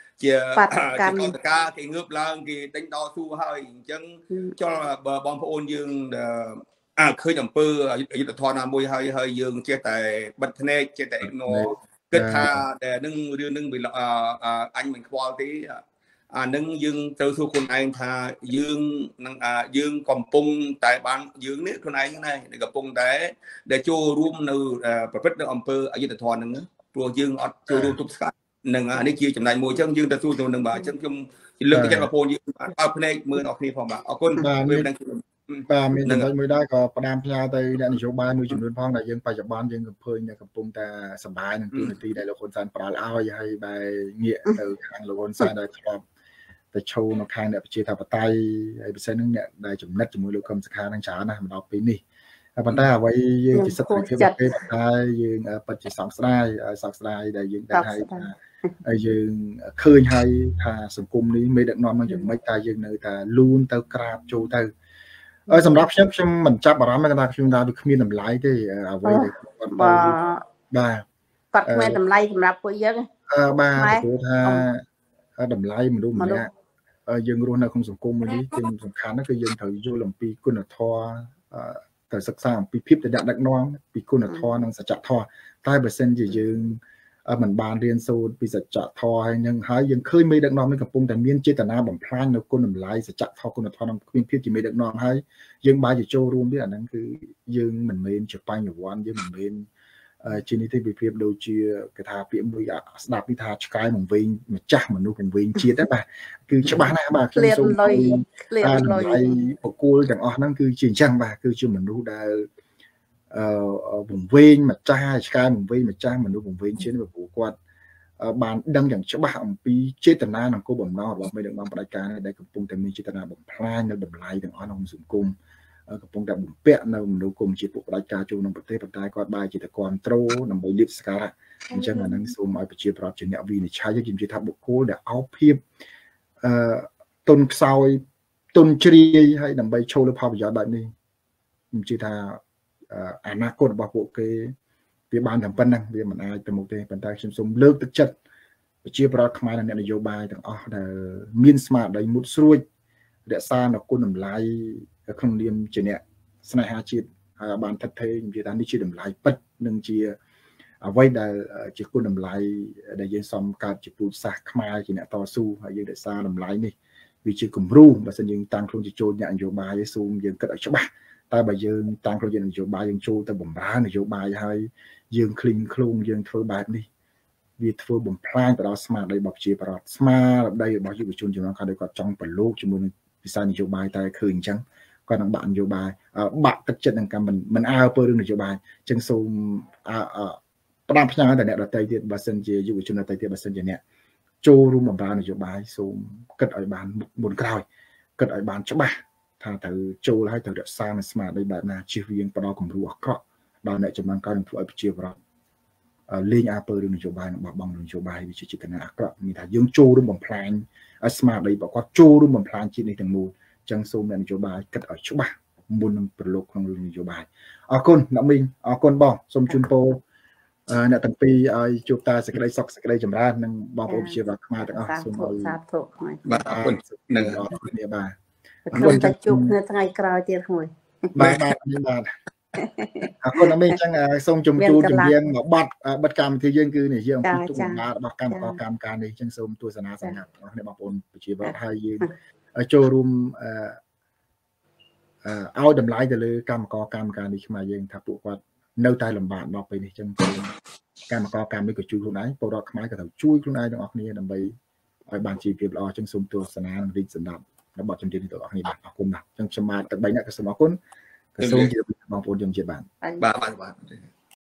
ca cái ngược lang cái đánh đo thu hơi chân cho bom ôn dương khơi nhầm pư ở thọ nam môi hơi dương chia tại bật này chia tại nó kết tha để nâng bị anh mình qua tí nâng dương từ thu con anh tha dương dương còn pung tại ban dương nước con anh này để gặp pung để cho room nữ bật được pư ở dưới thọ nâng rồi dương ở cho room tụt sát nâng anh ấy chia chậm này môi chân dương ta thu từ nâng bà chân chung lượng cái chân là phô dương ở này mưa nọ khi phòng bà ở con bà mình đang mớiได้ก็ประดามพญาទៅអ្នកនយោបាយមួយចំនួនផងដែលយើងបច្ចុប្បន្នយើងកំពុងតែកំពុងតែសប្បាយនឹងទីនីតិដែលលោកហ៊ុនសែនផ្ដល់ឲ្យហើយបែរងាកទៅខាងលោកហ៊ុនសែនដែលធ្លាប់ទៅឈរនៅខាងអ្នកប្រជាធិបតេយ្យហើយពិសេសនឹងអ្នកដែលចំណិតជាមួយលោកកឹមសុខានឹងច្រើនណាស់មកដល់ពេលនេះប៉ុន្តែអ្វីយើងជាសិទ្ធិភាពប្រទេសតែយើងពិតជាសោកស្ដាយដែលយើងដឹងហើយថាហើយយើងឃើញហើយថាសង្គមនេះមេដឹកនាំនឹងយ៉ាងម៉េចតែយើងនៅតែលូនទៅក្រាបចូលទៅសម្រាប់ខ្ញុំមិនចាប់អារម្មណ៍ថាខ្ញុំថាវាគ្មានតម្លៃទេអ្វីដែលគាត់បាទគាត់មានតម្លៃសម្រាប់ពួកយើងបាទព្រោះថាតម្លៃមនុស្សម្នាក់យើងរស់នៅក្នុងសង្គមមួយនេះទីសំខាន់គឺយើងត្រូវយល់អំពីគុណធម៌ត្រូវសិក្សាអំពីភាពដឹកនាំពីគុណធម៌និងសច្ចធម៌តែបើសិនជាយើងមិនបានរៀនសូត្រពីសច្ចធម៌ហើយនឹងហើយយើងឃើញមេដឹកនាំនេះកំពុងតែមានចេតនាបំផ្លាញនៅគុណតម្លៃសច្ចធម៌គុណធម៌និងគ្មានភាពជាមេដឹកនាំហើយយើងបែរជាចូលរួមទៀតអាហ្នឹងគឺយើងមិនមែនជាបញ្ញវន្តយើងមិនមែនជានីតិវិភាពដូចជាគេថាពាក្យមួយស្ដាប់នេះថាឆ្កែបង្វែងម្ចាស់មនុស្សបង្វែងជាតិហ្នឹងបាទគឺច្បាស់ណាស់បាទខ្ញុំសូមឲ្យបកគលទាំងអស់ហ្នឹងគឺជាអញ្ចឹងបាទគឺជាមនុស្សដែលបង្វែងម្ចាស់ឆ្កែបង្វែងម្ចាស់មនុស្សបង្វែងជាតិព្រោះគាត់បានដឹងយ៉ាងច្បាស់អំពីចេតនានិងគោលបំណងរបស់មេដឹកនាំផ្ដាច់ការដែលកំពុងតែមានចេតនាបំផ្លាញនៅតម្លៃទាំងអស់ក្នុងសង្គមកំពុងតែបំពាក់នៅមនុស្សគុំជាតិពួកផ្ដាច់ការចូលក្នុងប្រទេសប៉ុន្តែគាត់បែរជាតែគ្រប់គ្រងដើម្បីលៀបសការៈអញ្ចឹងអានឹងសូមឲ្យប្រជាប្រដ្ឋជាអ្នកវិនិច្ឆ័យយើងនិយាយថាបុគ្គលដែលអោបភាពទុនខ្សោយទុនជ្រាយហើយដើម្បីចូលលើផលប្រយោជន៍បែបនេះខ្ញុំជឿថាអនាគតរបស់ពួកគេវាបានតែប៉ុណ្ណឹងវាមិនអាចទៅមុខទេប៉ុន្តែខ្ញុំសូមលើកទឹកចិត្តប្រជាប្រដ្ឋខ្មែរនិងអ្នកនយោបាយទាំងអស់ដែលមានស្មារតីមុតស្រួចរក្សានូវគុណតម្លៃក្នុងនាមជាអ្នកស្នេហាជាតិហើយបានថិតថេរខ្ញុំជឿថានេះជាតម្លៃពិតនិងជាអ្វីដែលជាគុណតម្លៃដែលយើងសំកើតជាពូជសាសន៍ខ្មែរជាអ្នកតស៊ូហើយយើងរក្សាតម្លៃនេះវាជាគំរូបើសិនយើងតាំងខ្លួនជាចូលអ្នកនយោបាយសូមយើងគិតឲ្យច្បាស់តែបើយើងតាំងខ្លួនយើងនយោបាយយើងចូលទៅបំរើនយោបាយហើយយើងឃ្លីងខ្លួនយើងធ្វើបែបនេះវាធ្វើបំផ្លាញទៅដល់ស្មារតីរបស់ប្រជាពលរដ្ឋស្មារតីរបស់យុវជនជំនាន់ក្រោយគាត់ចង់ប្រឡូកជាមួយនឹងវិស័យនយោបាយតែឃើញអញ្ចឹងគាត់នឹងបាក់នយោបាយបាក់ទឹកចិត្តនឹងកម្មមិនអើពើរឿងនយោបាយអញ្ចឹងសូមផ្ដាំផ្ញើដល់អ្នកដទៃទៀតបើសិនជាយុវជនដទៃទៀតបើសិនជាអ្នកចូលរួមបម្រើនយោបាយសូមគិតឲ្យបានមុនក្រោយគិតឲ្យបានច្បាស់ថាត្រូវចូលហើយត្រូវរក្សានៅស្មារតីបែបណាជៀសវាងផ្ដល់គំរូអាក្រក់ដល់អ្នកចំណានក្រោយនឹងធ្វើឲ្យប្រជាពលរដ្ឋលេងអើពើរឿងនយោបាយនិងបោះបង់នយោបាយវាជាចេតនាអាក្រក់មានថាយើងចូលរួមបំផ្លាញឲ្យស្មារតីរបស់គាត់ចូលរួមបំផ្លាញជាតិនេះទាំងមូលអញ្ចឹងសូមអ្នកនយោបាយគិតឲ្យច្បាស់មុននឹងប្រឡូកក្នុងរឿងនយោបាយអរគុណអ្នកមីងអរគុណបងសូមជូនពរអ្នកទាំងពីរឲ្យជួបតែសេចក្តីសុខសេចក្តីចម្រើននិងបងប្អូនប្រជាពលរដ្ឋខ្មែរទាំងអស់សូមឲ្យសាធុខ្មែរបាទអរគុណនឹងអរគុណគ្នាបាទខ្ញុំតែជួបនៅថ្ងៃក្រោយទៀតមួយបាទបាទអរគុណអមីអញ្ចឹងសូមជម្រាបជំរាបបတ်កម្មវិធីយើងគឺនិយាយអំពីទុកបណ្ដារបស់កម្មករកម្មការនេះអញ្ចឹងសូមទស្សនាសម្រាប់បងប្អូនប្រជាពលរដ្ឋហើយយើងចូលរួមឲ្យតម្លៃទៅលើកម្មករកម្មការនេះខ្មែរយើងថាពួកគាត់នៅតែលំបាកដល់ពេលនេះអញ្ចឹងកម្មករកម្មនេះក៏ជួយខ្លួនឯងពលរដ្ឋខ្មែរក៏ត្រូវជួយខ្លួនឯងទាំងអស់គ្នាដើម្បីឲ្យបានជីវភាពល្អអញ្ចឹងសូមទស្សនានិងរីកសម្ដាប់របស់ជំរាបទាំងអស់គ្នាបាទអរគុណបាទអញ្ចឹងខ្ញុំបាទទាំង3អ្នកក៏សូមអរគុណក៏សូមជម្រាបបងប្អូនយើងជាបាទបាទ